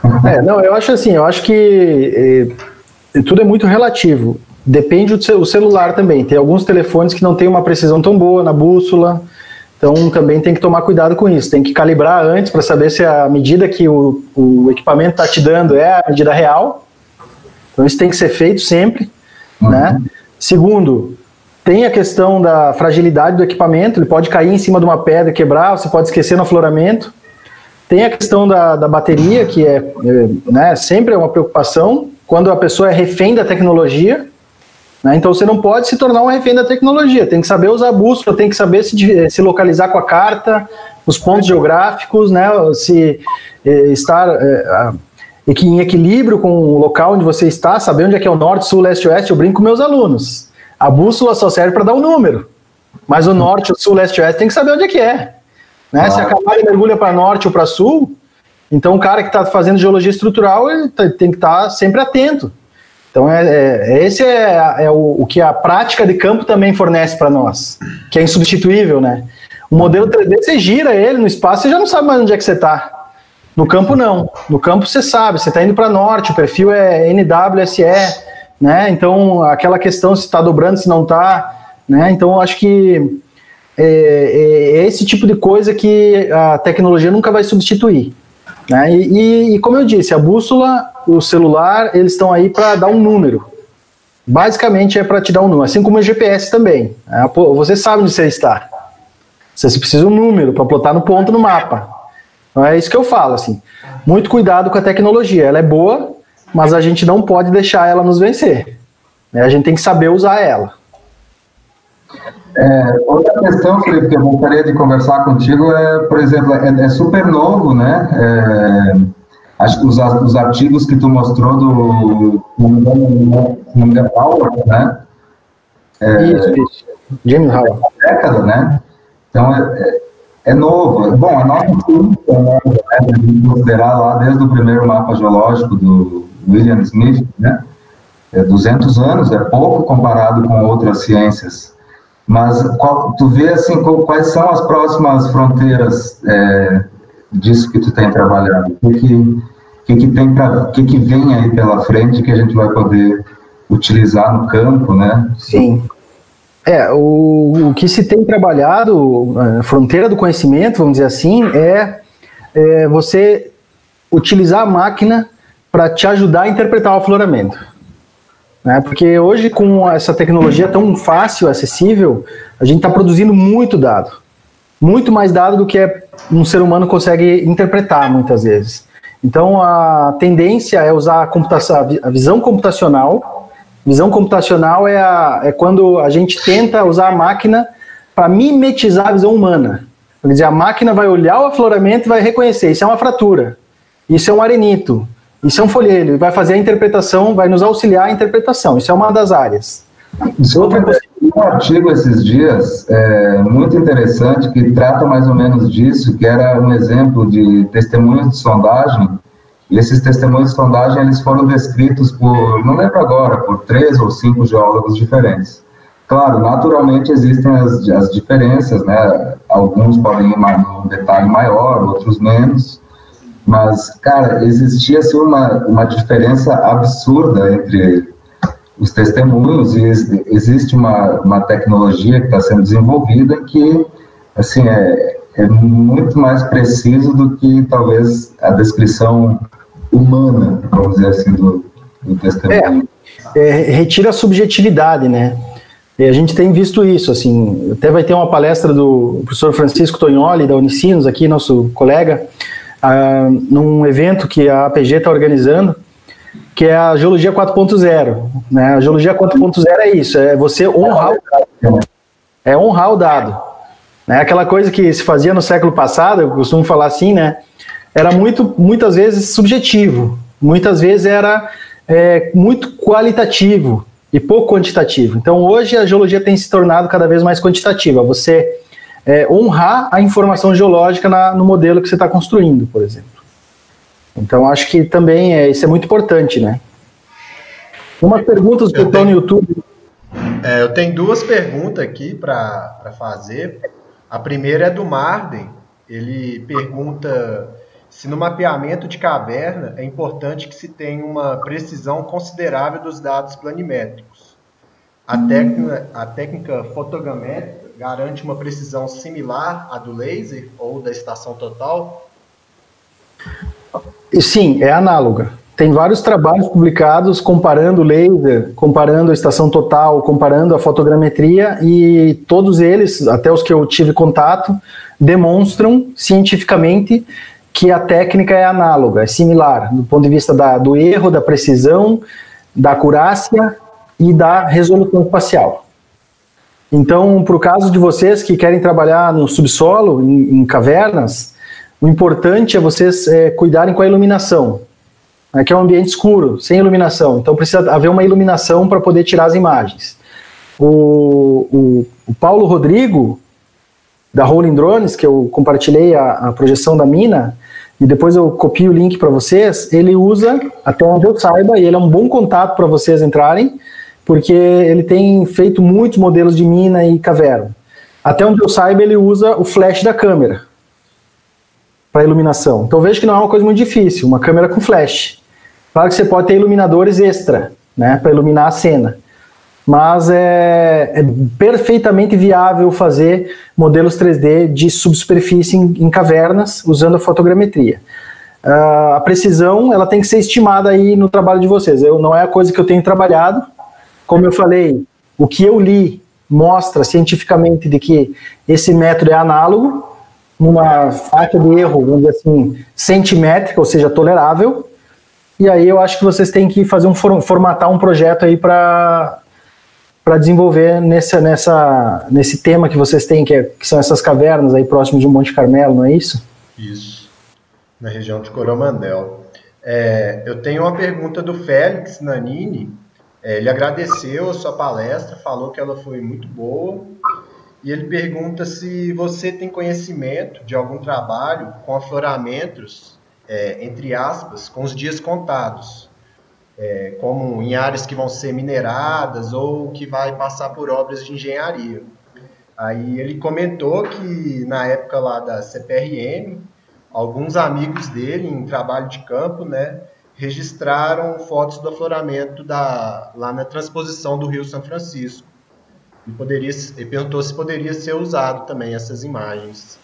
Speaker 2: É, não, eu acho assim, eu acho que é, tudo é muito relativo. Depende do ce- celular também. Tem alguns telefones que não tem uma precisão tão boa na bússola, então também tem que tomar cuidado com isso. Tem que calibrar antes para saber se a medida que o, o equipamento está te dando é a medida real. Então isso tem que ser feito sempre, uhum. né? Segundo, tem a questão da fragilidade do equipamento, ele pode cair em cima de uma pedra e quebrar, você pode esquecer no afloramento. Tem a questão da, da bateria, que é, é né, sempre é uma preocupação, quando a pessoa é refém da tecnologia, né, então você não pode se tornar um refém da tecnologia, tem que saber usar a bússola, tem que saber se, se localizar com a carta, os pontos geográficos, né, se é, estar é, em equilíbrio com o local onde você está, saber onde é que é o norte, sul, leste, oeste. Eu brinco com meus alunos, a bússola só serve para dar um número, mas o norte, o sul, leste, oeste tem que saber onde é que é. Né? Ah. Se a camada mergulha para norte ou para sul, então o cara que está fazendo geologia estrutural ele tem que estar sempre atento. Então é, é, esse é, é o, o que a prática de campo também fornece para nós, que é insubstituível, né? O modelo três D, você gira ele no espaço, você já não sabe mais onde é que você está. No campo não, no campo você sabe, você está indo para norte, o perfil é N W S E, né? Então aquela questão se está dobrando, se não está, né? Então eu acho que É, é esse tipo de coisa que a tecnologia nunca vai substituir, né? E, e, e como eu disse, a bússola, o celular, eles estão aí para dar um número. Basicamente é para te dar um número, assim como o G P S também. É, pô, você sabe onde você está. Você precisa de um número para plotar no ponto no mapa. Então é isso que eu falo, assim. Muito cuidado com a tecnologia. Ela é boa, mas a gente não pode deixar ela nos vencer. Né? A gente tem que saber usar ela.
Speaker 1: É, outra questão, Felipe, que eu gostaria de conversar contigo é, por exemplo, é, é super novo, né? É, acho que os, os artigos que tu mostrou do James Howard, né? É,
Speaker 2: isso, isso. James Howard.
Speaker 1: Década, né? Então, é, é novo. Bom, a nossa ciência, né, a gente considerar lá desde o primeiro mapa geológico do William Smith, né? É duzentos anos, é pouco comparado com outras ciências. Mas qual, tu vê assim, quais são as próximas fronteiras é, disso que tu tem trabalhado? O que, que, que, tem pra, que, que vem aí pela frente que a gente vai poder utilizar no campo, né?
Speaker 2: Sim. É, o, o que se tem trabalhado, a fronteira do conhecimento, vamos dizer assim, é, é você utilizar a máquina para te ajudar a interpretar o afloramento. Né? Porque hoje, com essa tecnologia tão fácil, acessível, a gente está produzindo muito dado. Muito mais dado do que um ser humano consegue interpretar, muitas vezes. Então, a tendência é usar a, computação, a visão computacional. Visão computacional é, a, é quando a gente tenta usar a máquina para mimetizar a visão humana. Quer dizer, a máquina vai olhar o afloramento e vai reconhecer, isso é uma fratura, isso é um arenito, isso é um folhelho, e vai fazer a interpretação, vai nos auxiliar a interpretação. Isso é uma das áreas.
Speaker 1: Outra um artigo esses dias, é, muito interessante, que trata mais ou menos disso, que era um exemplo de testemunhos de sondagem, e esses testemunhos de sondagem, eles foram descritos por, não lembro agora, por três ou cinco geólogos diferentes. Claro, naturalmente existem as, as diferenças, né? Alguns podem ir em um detalhe maior, outros menos, mas, cara, existia assim, uma, uma diferença absurda entre os testemunhos, e existe uma, uma tecnologia que está sendo desenvolvida que, assim, é, é muito mais preciso do que, talvez, a descrição humana, vamos dizer assim, do, do testemunho.
Speaker 2: É, é, retira a subjetividade, né? E a gente tem visto isso, assim, até vai ter uma palestra do professor Francisco Tognoli, da Unicinos, aqui, nosso colega, Uh, num evento que a A P G está organizando, que é a Geologia quatro ponto zero. Né? A Geologia quatro ponto zero é isso, é você honrar o dado. É honrar o dado. É aquela coisa que se fazia no século passado, eu costumo falar assim, né? Era muito, muitas vezes subjetivo, muitas vezes era é, muito qualitativo e pouco quantitativo. Então hoje a geologia tem se tornado cada vez mais quantitativa. Você É, honrar a informação geológica na, no modelo que você está construindo, por exemplo. Então, acho que também é, isso é muito importante, né? Umas perguntas que estão no YouTube.
Speaker 3: É, eu tenho duas perguntas aqui para fazer. A primeira é do Marden. Ele pergunta se no mapeamento de caverna é importante que se tenha uma precisão considerável dos dados planimétricos. A técnica, a técnica fotogramétrica garante uma precisão similar à do laser ou da estação total?
Speaker 2: Sim, é análoga. Tem vários trabalhos publicados comparando o laser, comparando a estação total, comparando a fotogrametria, e todos eles, até os que eu tive contato, demonstram cientificamente que a técnica é análoga, é similar, do ponto de vista da, do erro, da precisão, da acurácia e da resolução espacial. Então, para o caso de vocês que querem trabalhar no subsolo, em, em cavernas, o importante é vocês é, cuidarem com a iluminação, né, que é um ambiente escuro, sem iluminação. Então, precisa haver uma iluminação para poder tirar as imagens. O, o, o Paulo Rodrigo, da Rolling Drones, que eu compartilhei a, a projeção da mina, e depois eu copio o link para vocês, ele usa, até onde eu saiba, e ele é um bom contato para vocês entrarem, porque ele tem feito muitos modelos de mina e caverna. Até onde eu saiba, ele usa o flash da câmera para iluminação. Então vejo que não é uma coisa muito difícil, uma câmera com flash. Claro que você pode ter iluminadores extra, né, para iluminar a cena, mas é, é perfeitamente viável fazer modelos três D de subsuperfície em, em cavernas usando a fotogrametria. Uh, a precisão ela tem que ser estimada aí no trabalho de vocês. Eu, não é a coisa que eu tenho trabalhado. Como eu falei, o que eu li mostra cientificamente de que esse método é análogo, numa faixa de erro, vamos dizer assim, centimétrica, ou seja, tolerável. E aí eu acho que vocês têm que fazer um formatar um projeto aí para para desenvolver nessa, nessa, nesse tema que vocês têm, que, é, que são essas cavernas aí próximo de Monte Carmelo, não é isso?
Speaker 3: Isso, na região de Coromandel. É, eu tenho uma pergunta do Félix Nanini. É, ele agradeceu a sua palestra, falou que ela foi muito boa, e ele pergunta se você tem conhecimento de algum trabalho com afloramentos, é, entre aspas, com os dias contados. É, como em áreas que vão ser mineradas ou que vai passar por obras de engenharia. Aí ele comentou que na época lá da C P R M, alguns amigos dele em trabalho de campo, né, registraram fotos do afloramento da, lá na transposição do Rio São Francisco. E poderia, ele perguntou se poderia ser usado também essas imagens.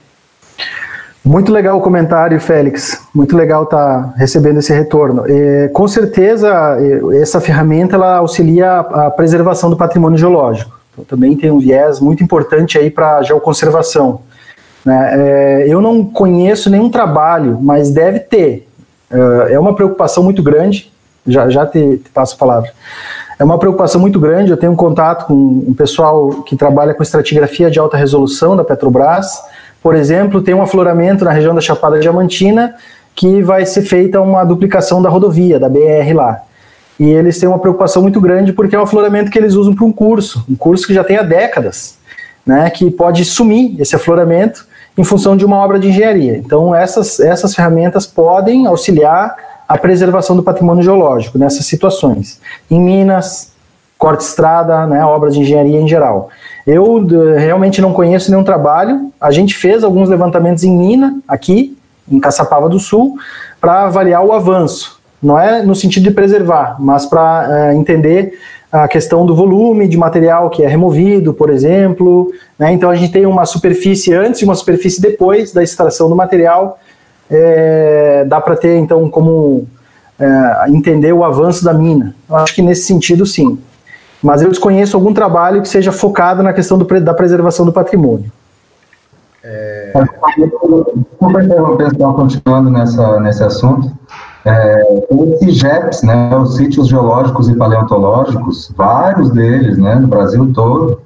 Speaker 2: Muito legal o comentário, Félix. Muito legal estar recebendo esse retorno. E, com certeza, essa ferramenta ela auxilia a preservação do patrimônio geológico. Então, também tem um viés muito importante aí para a geoconservação. Né? É, eu não conheço nenhum trabalho, mas deve ter. É uma preocupação muito grande. Já, já te, te passo a palavra. É uma preocupação muito grande. Eu tenho um contato com um pessoal que trabalha com estratigrafia de alta resolução da Petrobras. Por exemplo, tem um afloramento na região da Chapada Diamantina que vai ser feita uma duplicação da rodovia, da B R lá. E eles têm uma preocupação muito grande porque é um afloramento que eles usam para um curso, um curso que já tem há décadas, né, que pode sumir esse afloramento em função de uma obra de engenharia. Então essas, essas ferramentas podem auxiliar a preservação do patrimônio geológico nessas situações. Em minas, corte-estrada, né, obras de engenharia em geral. Eu uh, realmente não conheço nenhum trabalho. A gente fez alguns levantamentos em mina, aqui, em Caçapava do Sul, para avaliar o avanço. Não é no sentido de preservar, mas para uh, entender a questão do volume de material que é removido, por exemplo. Né? Então a gente tem uma superfície antes e uma superfície depois da extração do material. É, dá para ter, então, como é, entender o avanço da mina. Eu acho que nesse sentido, sim. Mas eu desconheço algum trabalho que seja focado na questão do, da preservação do patrimônio.
Speaker 1: É... Desculpa interromper, então, continuando nessa, nesse assunto. É, esses G E Ps, né, os sítios geológicos e paleontológicos, vários deles, né, no Brasil todo,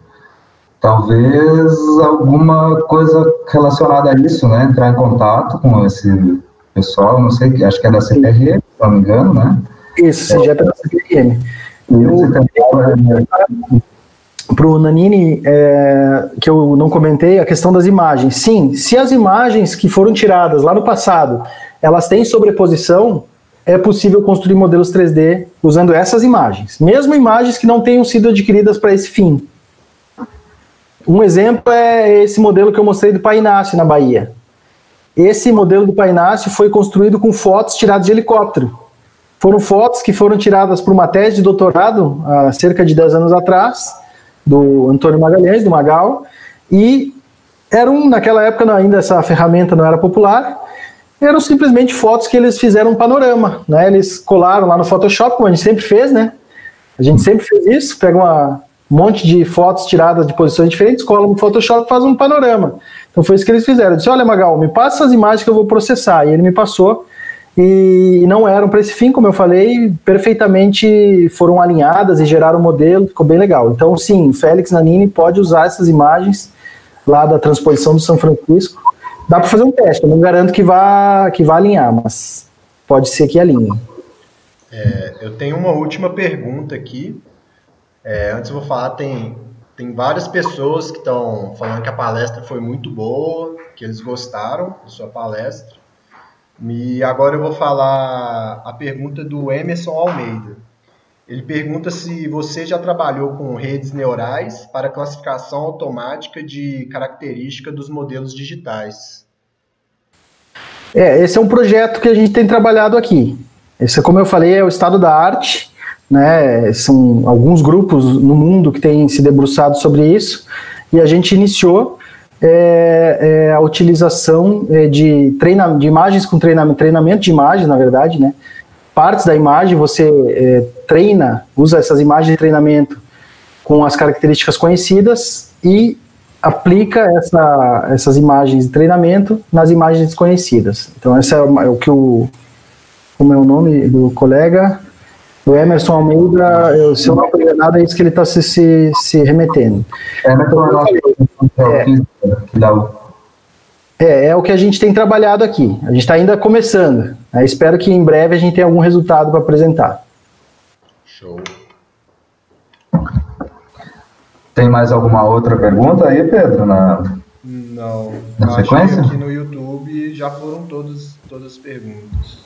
Speaker 1: talvez alguma coisa relacionada a isso, né, entrar em contato com esse pessoal, não sei, acho que é da C P R M, se não me engano, né?
Speaker 2: Isso, C G E P é da C P R M. Para o Nanini, é, que eu não comentei, a questão das imagens. Sim, se as imagens que foram tiradas lá no passado, elas têm sobreposição, é possível construir modelos três D usando essas imagens, mesmo imagens que não tenham sido adquiridas para esse fim. Um exemplo é esse modelo que eu mostrei do Pai Inácio, na Bahia. esse modelo do Painácio foi construído com fotos tiradas de helicóptero. Foram fotos que foram tiradas por uma tese de doutorado há cerca de dez anos atrás, do Antônio Magalhães, do Magal, e eram, naquela época ainda essa ferramenta não era popular, eram simplesmente fotos que eles fizeram um panorama, né? Eles colaram lá no Photoshop, como a gente sempre fez, né? A gente sempre fez isso, pega uma, um monte de fotos tiradas de posições diferentes, cola no Photoshop e faz um panorama. Então foi isso que eles fizeram. Eu disse, olha, Magal, me passa as imagens que eu vou processar. E ele me passou, e não eram para esse fim, como eu falei, perfeitamente foram alinhadas e geraram o modelo, ficou bem legal. Então sim, Félix Nanini pode usar essas imagens lá da transposição do São Francisco. Dá para fazer um teste, eu não garanto que vá, que vá alinhar, mas pode ser que alinhe.
Speaker 3: É, eu tenho uma última pergunta aqui. É, antes eu vou falar, tem, tem várias pessoas que estão falando que a palestra foi muito boa, que eles gostaram da sua palestra. E agora eu vou falar a pergunta do Emerson Almeida. Ele pergunta se você já trabalhou com redes neurais para classificação automática de característica dos modelos digitais.
Speaker 2: É, esse é um projeto que a gente tem trabalhado aqui. Esse, como eu falei, é o estado da arte, né? São alguns grupos no mundo que têm se debruçado sobre isso, e a gente iniciou é, é, a utilização de, treina, de imagens com treinamento, treinamento de imagens, na verdade, né? Partes da imagem você é, treina, usa essas imagens de treinamento com as características conhecidas e aplica essa, essas imagens de treinamento nas imagens desconhecidas. Então esse é o, é o que o, como é o nome do colega, o Emerson Almeida, eu, se eu não estou enganado, é isso que ele está se, se, se remetendo.
Speaker 1: É,
Speaker 2: é, é o que a gente tem trabalhado aqui. A gente está ainda começando. Eu espero que em breve a gente tenha algum resultado para apresentar.
Speaker 3: Show.
Speaker 1: Tem mais alguma outra pergunta aí, Pedro? Na,
Speaker 3: Não.
Speaker 1: na
Speaker 3: Acho
Speaker 1: sequência?
Speaker 3: que aqui no YouTube já foram todos, todas as perguntas.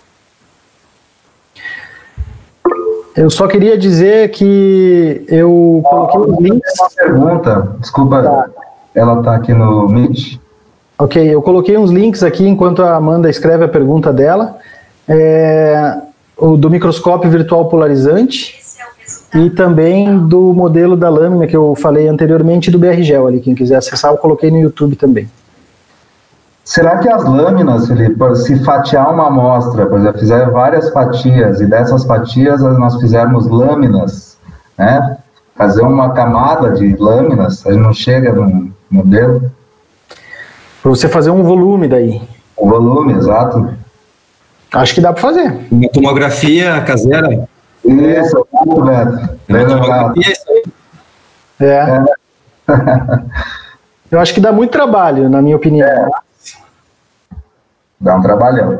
Speaker 2: Eu só queria dizer que eu coloquei os links.
Speaker 1: Uma pergunta, desculpa, tá. Ela está aqui no Meet.
Speaker 2: Ok, eu coloquei uns links aqui enquanto a Amanda escreve a pergunta dela. É, o do microscópio virtual polarizante e também do modelo da lâmina que eu falei anteriormente do B R Gel ali. Quem quiser acessar, eu coloquei no YouTube também.
Speaker 1: Será que as lâminas, Felipe, se fatiar uma amostra, por exemplo, fizer várias fatias e dessas fatias nós fizermos lâminas, né? Fazer uma camada de lâminas, aí não chega no modelo?
Speaker 2: Para você fazer um volume daí.
Speaker 1: O volume, exato.
Speaker 2: Acho que dá para fazer.
Speaker 4: Uma tomografia caseira.
Speaker 1: Isso, Beto.
Speaker 4: Uma tomografia, isso aí.
Speaker 2: É.
Speaker 1: É.
Speaker 2: Eu acho que dá muito trabalho, na minha opinião.
Speaker 1: É. Dá um trabalhão.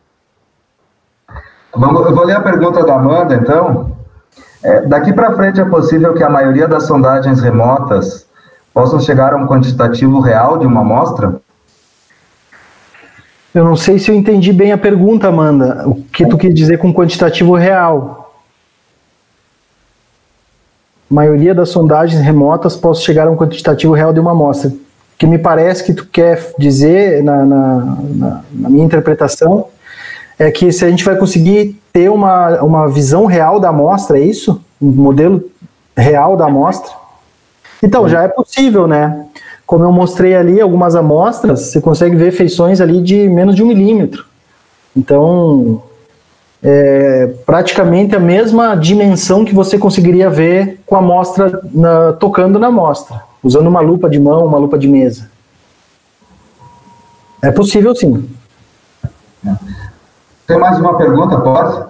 Speaker 1: Vamos, eu vou ler a pergunta da Amanda, então. É, daqui para frente é possível que a maioria das sondagens remotas possam chegar a um quantitativo real de uma amostra?
Speaker 2: Eu não sei se eu entendi bem a pergunta, Amanda. O que tu quis dizer com quantitativo real? A maioria das sondagens remotas possam chegar a um quantitativo real de uma amostra. O que me parece que tu quer dizer, na, na, na, na minha interpretação, é que se a gente vai conseguir ter uma, uma visão real da amostra, é isso? Um modelo real da amostra? Então, já é possível, né? Como eu mostrei ali algumas amostras, você consegue ver feições ali de menos de um milímetro. Então, é praticamente a mesma dimensão que você conseguiria ver com a amostra na, tocando na amostra, usando uma lupa de mão, uma lupa de mesa. É possível, sim.
Speaker 1: Tem mais uma pergunta, pode?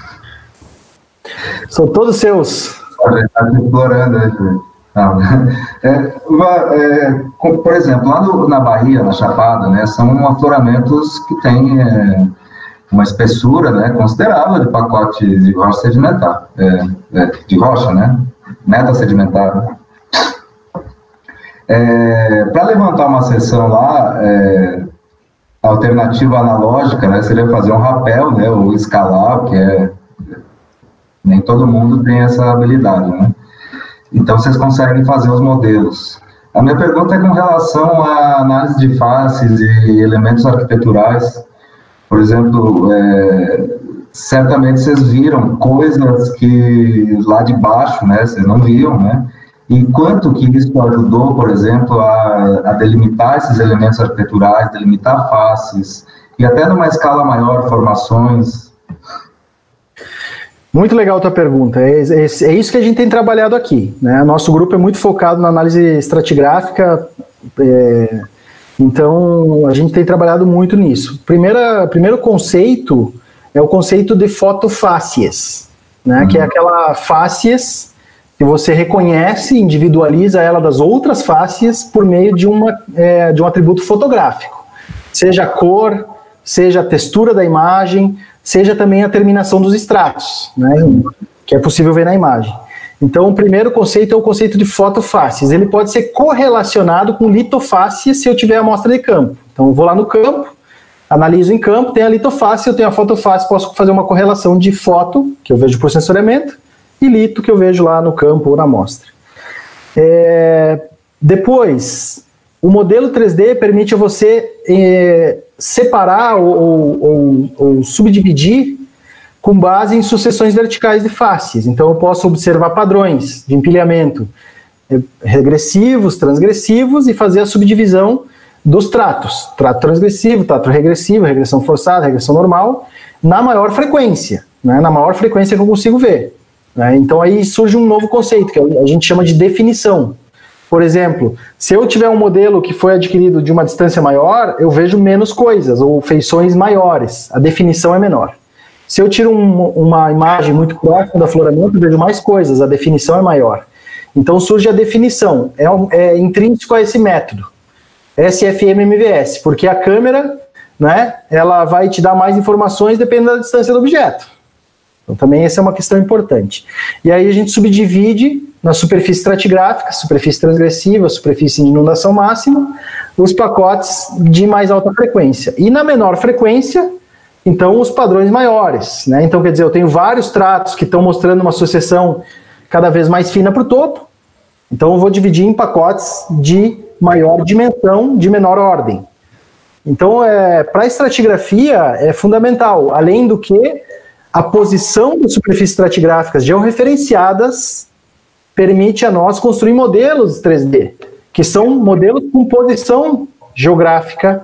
Speaker 2: São todos seus.
Speaker 1: Está explorando aí, é, é, por exemplo, lá no, na Bahia, na Chapada, né, são afloramentos que têm é, uma espessura, né, considerável de pacote de rocha sedimentar, é, é, de rocha, né, meta sedimentar. É, para levantar uma seção lá, é, a alternativa analógica, né, seria fazer um rapel, né, ou escalar, que é, nem todo mundo tem essa habilidade, né. Então, vocês conseguem fazer os modelos. A minha pergunta é com relação à análise de faces e elementos arquiteturais. Por exemplo, é, certamente vocês viram coisas que lá de baixo, né, vocês não viam, né? E quanto que isso ajudou, por exemplo, a, a delimitar esses elementos arquiteturais, delimitar faces, e até numa escala maior, formações.
Speaker 2: Muito legal a tua pergunta. É, é, é isso que a gente tem trabalhado aqui, né? Nosso grupo é muito focado na análise estratigráfica, é, então a gente tem trabalhado muito nisso. Primeira, primeiro conceito é o conceito de fotofácies, né? Uhum. Que é aquela fácies que você reconhece, individualiza ela das outras fácies por meio de, uma, é, de um atributo fotográfico. Seja a cor, seja a textura da imagem, seja também a terminação dos estratos, né, que é possível ver na imagem. Então, o primeiro conceito é o conceito de fotofácies. Ele pode ser correlacionado com litofácies se eu tiver a amostra de campo. Então, eu vou lá no campo, analiso em campo, tem a litofácie, eu tenho a fotofácie, posso fazer uma correlação de foto, que eu vejo por sensoriamento, e lito, que eu vejo lá no campo ou na amostra. É, depois, o modelo três D permite você é, separar ou, ou, ou subdividir com base em sucessões verticais de faces. Então, eu posso observar padrões de empilhamento regressivos, transgressivos, e fazer a subdivisão dos tratos. Trato transgressivo, trato regressivo, regressão forçada, regressão normal, na maior frequência, né, na maior frequência que eu consigo ver. Né? Então, aí surge um novo conceito, que a gente chama de definição. Por exemplo, se eu tiver um modelo que foi adquirido de uma distância maior, eu vejo menos coisas, ou feições maiores, a definição é menor. Se eu tiro um, uma imagem muito próxima do afloramento, eu vejo mais coisas, a definição é maior. Então surge a definição, é, um, é intrínseco a esse método, S F M M V S, porque a câmera, né, ela vai te dar mais informações dependendo da distância do objeto. Então também essa é uma questão importante. E aí a gente subdivide na superfície estratigráfica, superfície transgressiva, superfície de inundação máxima, os pacotes de mais alta frequência. E na menor frequência, então, os padrões maiores. Né? Então, quer dizer, eu tenho vários tratos que estão mostrando uma sucessão cada vez mais fina para o topo, então eu vou dividir em pacotes de maior dimensão, de menor ordem. Então, é, para a estratigrafia é fundamental, além do que a posição das superfícies estratigráficas georreferenciadas permite a nós construir modelos três D, que são modelos com posição geográfica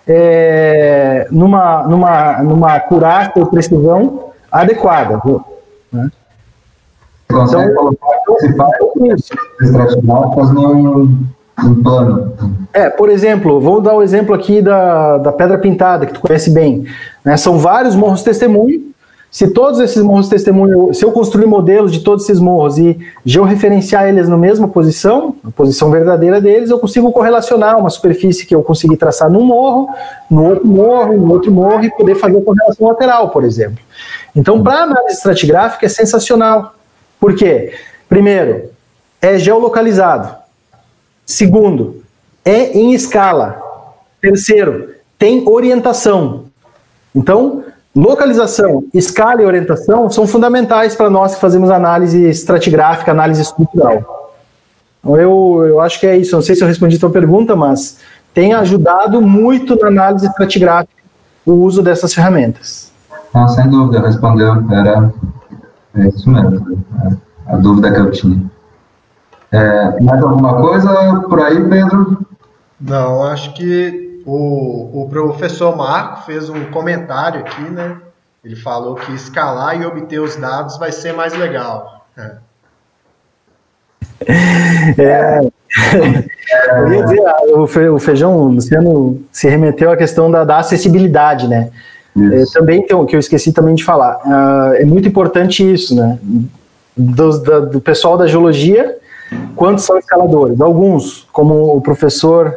Speaker 2: é, numa, numa, numa acurácia ou precisão adequada. Né?
Speaker 1: Você consegue
Speaker 2: então,
Speaker 1: colocar principais estratigráficas num, num plano.
Speaker 2: É, por exemplo, vou dar o um exemplo aqui da, da Pedra Pintada, que tu conhece bem. Né? São vários morros testemunho. Se todos esses morros testemunho, se eu construir modelos de todos esses morros e georreferenciar eles na mesma posição, a posição verdadeira deles, eu consigo correlacionar uma superfície que eu consegui traçar num morro, no outro morro, no outro morro, e poder fazer correlação lateral, por exemplo. Então, para análise estratigráfica é sensacional. Por quê? Primeiro, é geolocalizado. Segundo, é em escala. Terceiro, tem orientação. Então, localização, escala e orientação são fundamentais para nós que fazemos análise estratigráfica, análise estrutural. Então, eu, eu acho que é isso. Não sei se eu respondi a tua pergunta, mas tem ajudado muito na análise estratigráfica o uso dessas ferramentas.
Speaker 1: Não, sem dúvida, respondeu. Era é isso mesmo, a dúvida que eu tinha. É, mais alguma coisa por aí, Pedro?
Speaker 3: Não, acho que O, o professor Marco fez um comentário aqui, né? Ele falou que escalar e obter os dados vai ser mais legal. É,
Speaker 2: é eu ia dizer, o, fe, o Feijão, o Luciano se remeteu à questão da, da acessibilidade, né? É, também tem o que eu esqueci também de falar. Uh, é muito importante isso, né? Do, da, do pessoal da geologia, quantos são escaladores? Alguns, como o professor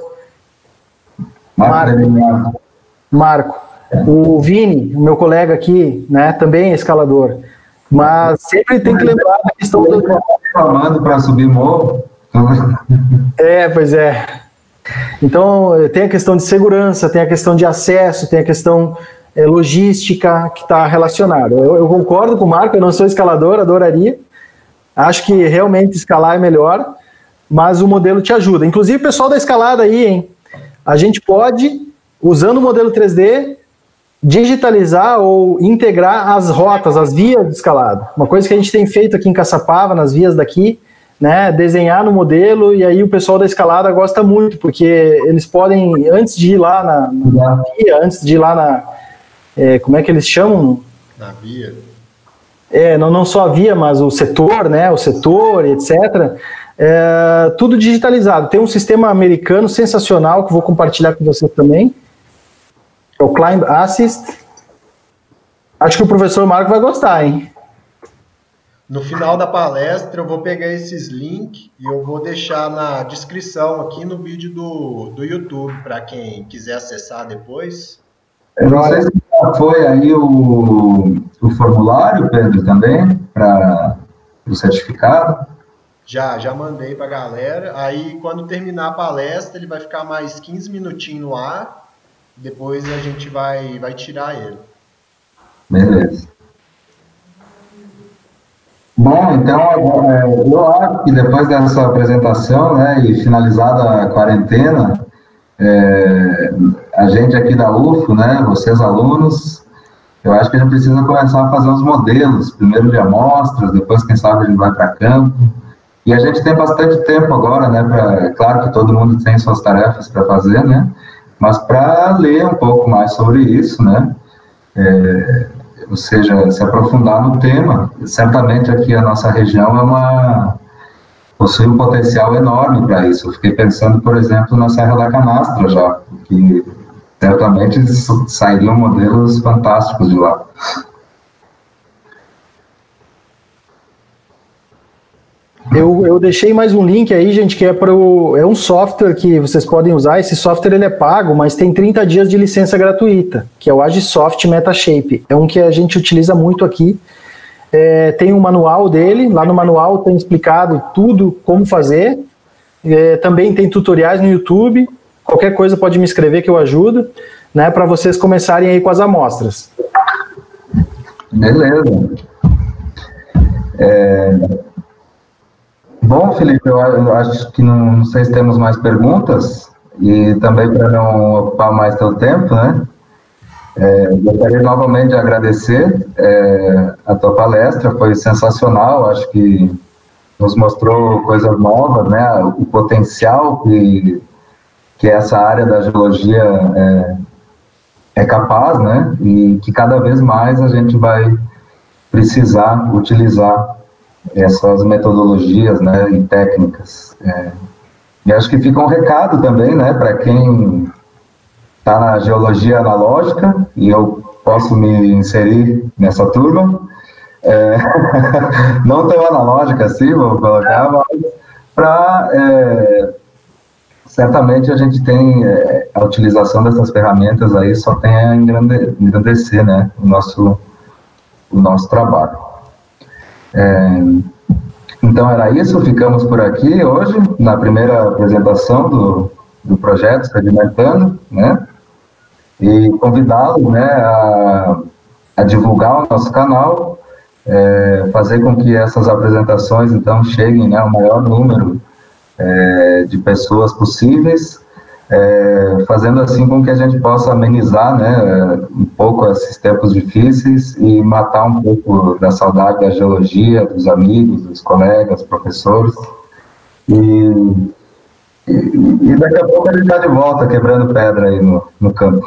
Speaker 2: Marco, Marco. O Vini, meu colega aqui, né, também é escalador, mas sempre tem que lembrar da questão do...
Speaker 1: Falando para subir morro.
Speaker 2: É, pois é. Então, tem a questão de segurança, tem a questão de acesso, tem a questão é, logística que está relacionada. Eu, eu concordo com o Marco, eu não sou escalador, adoraria. Acho que realmente escalar é melhor, mas o modelo te ajuda. Inclusive, o pessoal da escalada aí, hein? A gente pode, usando o modelo três D, digitalizar ou integrar as rotas, as vias de escalada. Uma coisa que a gente tem feito aqui em Caçapava, nas vias daqui, né, desenhar no modelo, e aí o pessoal da escalada gosta muito, porque eles podem, antes de ir lá na, na via, antes de ir lá na, é, como é que eles chamam?
Speaker 3: Na via.
Speaker 2: É, não, não só a via, mas o setor, né, o setor, etcétera. É, tudo digitalizado. Tem um sistema americano sensacional, que eu vou compartilhar com vocês também, é o Climb Assist. Acho que o professor Marco vai gostar, hein?
Speaker 3: No final da palestra eu vou pegar esses links e eu vou deixar na descrição aqui no vídeo do, do YouTube, para quem quiser acessar depois.
Speaker 1: Eu não sei se já foi aí o, o formulário, Pedro, também, para o certificado.
Speaker 3: Já, já mandei para a galera. Aí quando terminar a palestra ele vai ficar mais quinze minutinhos no ar. Depois a gente vai, vai tirar ele.
Speaker 1: Beleza. Bom, então, eu acho que depois dessa apresentação, né, e finalizada a quarentena, é, a gente aqui da U F O, né, vocês alunos, eu acho que a gente precisa começar a fazer uns modelos, primeiro de amostras, depois, quem sabe, a gente vai para campo. E a gente tem bastante tempo agora, né, pra, claro que todo mundo tem suas tarefas para fazer, né, mas para ler um pouco mais sobre isso, né, é, ou seja, se aprofundar no tema. Certamente aqui a nossa região é uma, possui um potencial enorme para isso. Eu fiquei pensando, por exemplo, na Serra da Canastra já, que certamente sairiam modelos fantásticos de lá.
Speaker 2: Eu, eu deixei mais um link aí, gente, que é para o, é um software que vocês podem usar. Esse software ele é pago, mas tem trinta dias de licença gratuita, que é o Agisoft Metashape. É um que a gente utiliza muito aqui. É, tem um manual dele, lá no manual tem explicado tudo como fazer. É, também tem tutoriais no YouTube. Qualquer coisa pode me escrever que eu ajudo, né, para vocês começarem aí com as amostras.
Speaker 1: Beleza. É... Bom, Felipe, eu, eu acho que não, não sei se temos mais perguntas, e também para não ocupar mais teu tempo, né, é, gostaria novamente de agradecer é, a tua palestra, foi sensacional, acho que nos mostrou coisas novas, né, o potencial que, que essa área da geologia é, é capaz, né, e que cada vez mais a gente vai precisar utilizar essas metodologias, né, e técnicas. É, e acho que fica um recado também, né, para quem está na geologia analógica, e eu posso me inserir nessa turma, é, não tão analógica assim, vou colocar, mas para, é, certamente a gente tem, é, a utilização dessas ferramentas aí só tem a engrande, engrandecer, né, o nosso, o nosso trabalho. É, então era isso, ficamos por aqui hoje, na primeira apresentação do, do projeto Sedimentando, né, e convidá-los, né, a, a divulgar o nosso canal, é, fazer com que essas apresentações, então, cheguem, né, ao maior número é, de pessoas possíveis, É, fazendo assim com que a gente possa amenizar, né, um pouco esses tempos difíceis e matar um pouco da saudade da geologia, dos amigos, dos colegas, professores. E, e, e daqui a pouco a gente está de volta, quebrando pedra aí no, no campo.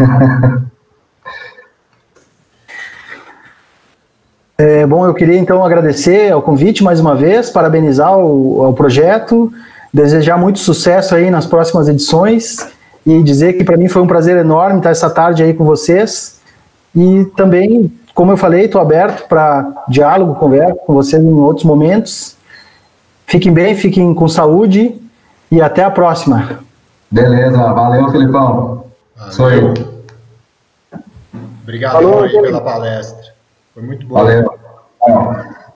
Speaker 2: É, bom, eu queria então agradecer ao convite mais uma vez, parabenizar o, o projeto, desejar muito sucesso aí nas próximas edições e dizer que para mim foi um prazer enorme estar essa tarde aí com vocês. E também, como eu falei, estou aberto para diálogo, conversa com vocês em outros momentos. Fiquem bem, fiquem com saúde e até a próxima.
Speaker 1: Beleza, valeu, Filipão.
Speaker 3: Valeu.
Speaker 1: Sou eu.
Speaker 3: Obrigado
Speaker 2: Falou,
Speaker 3: aí pela palestra. Foi muito bom.
Speaker 1: Valeu.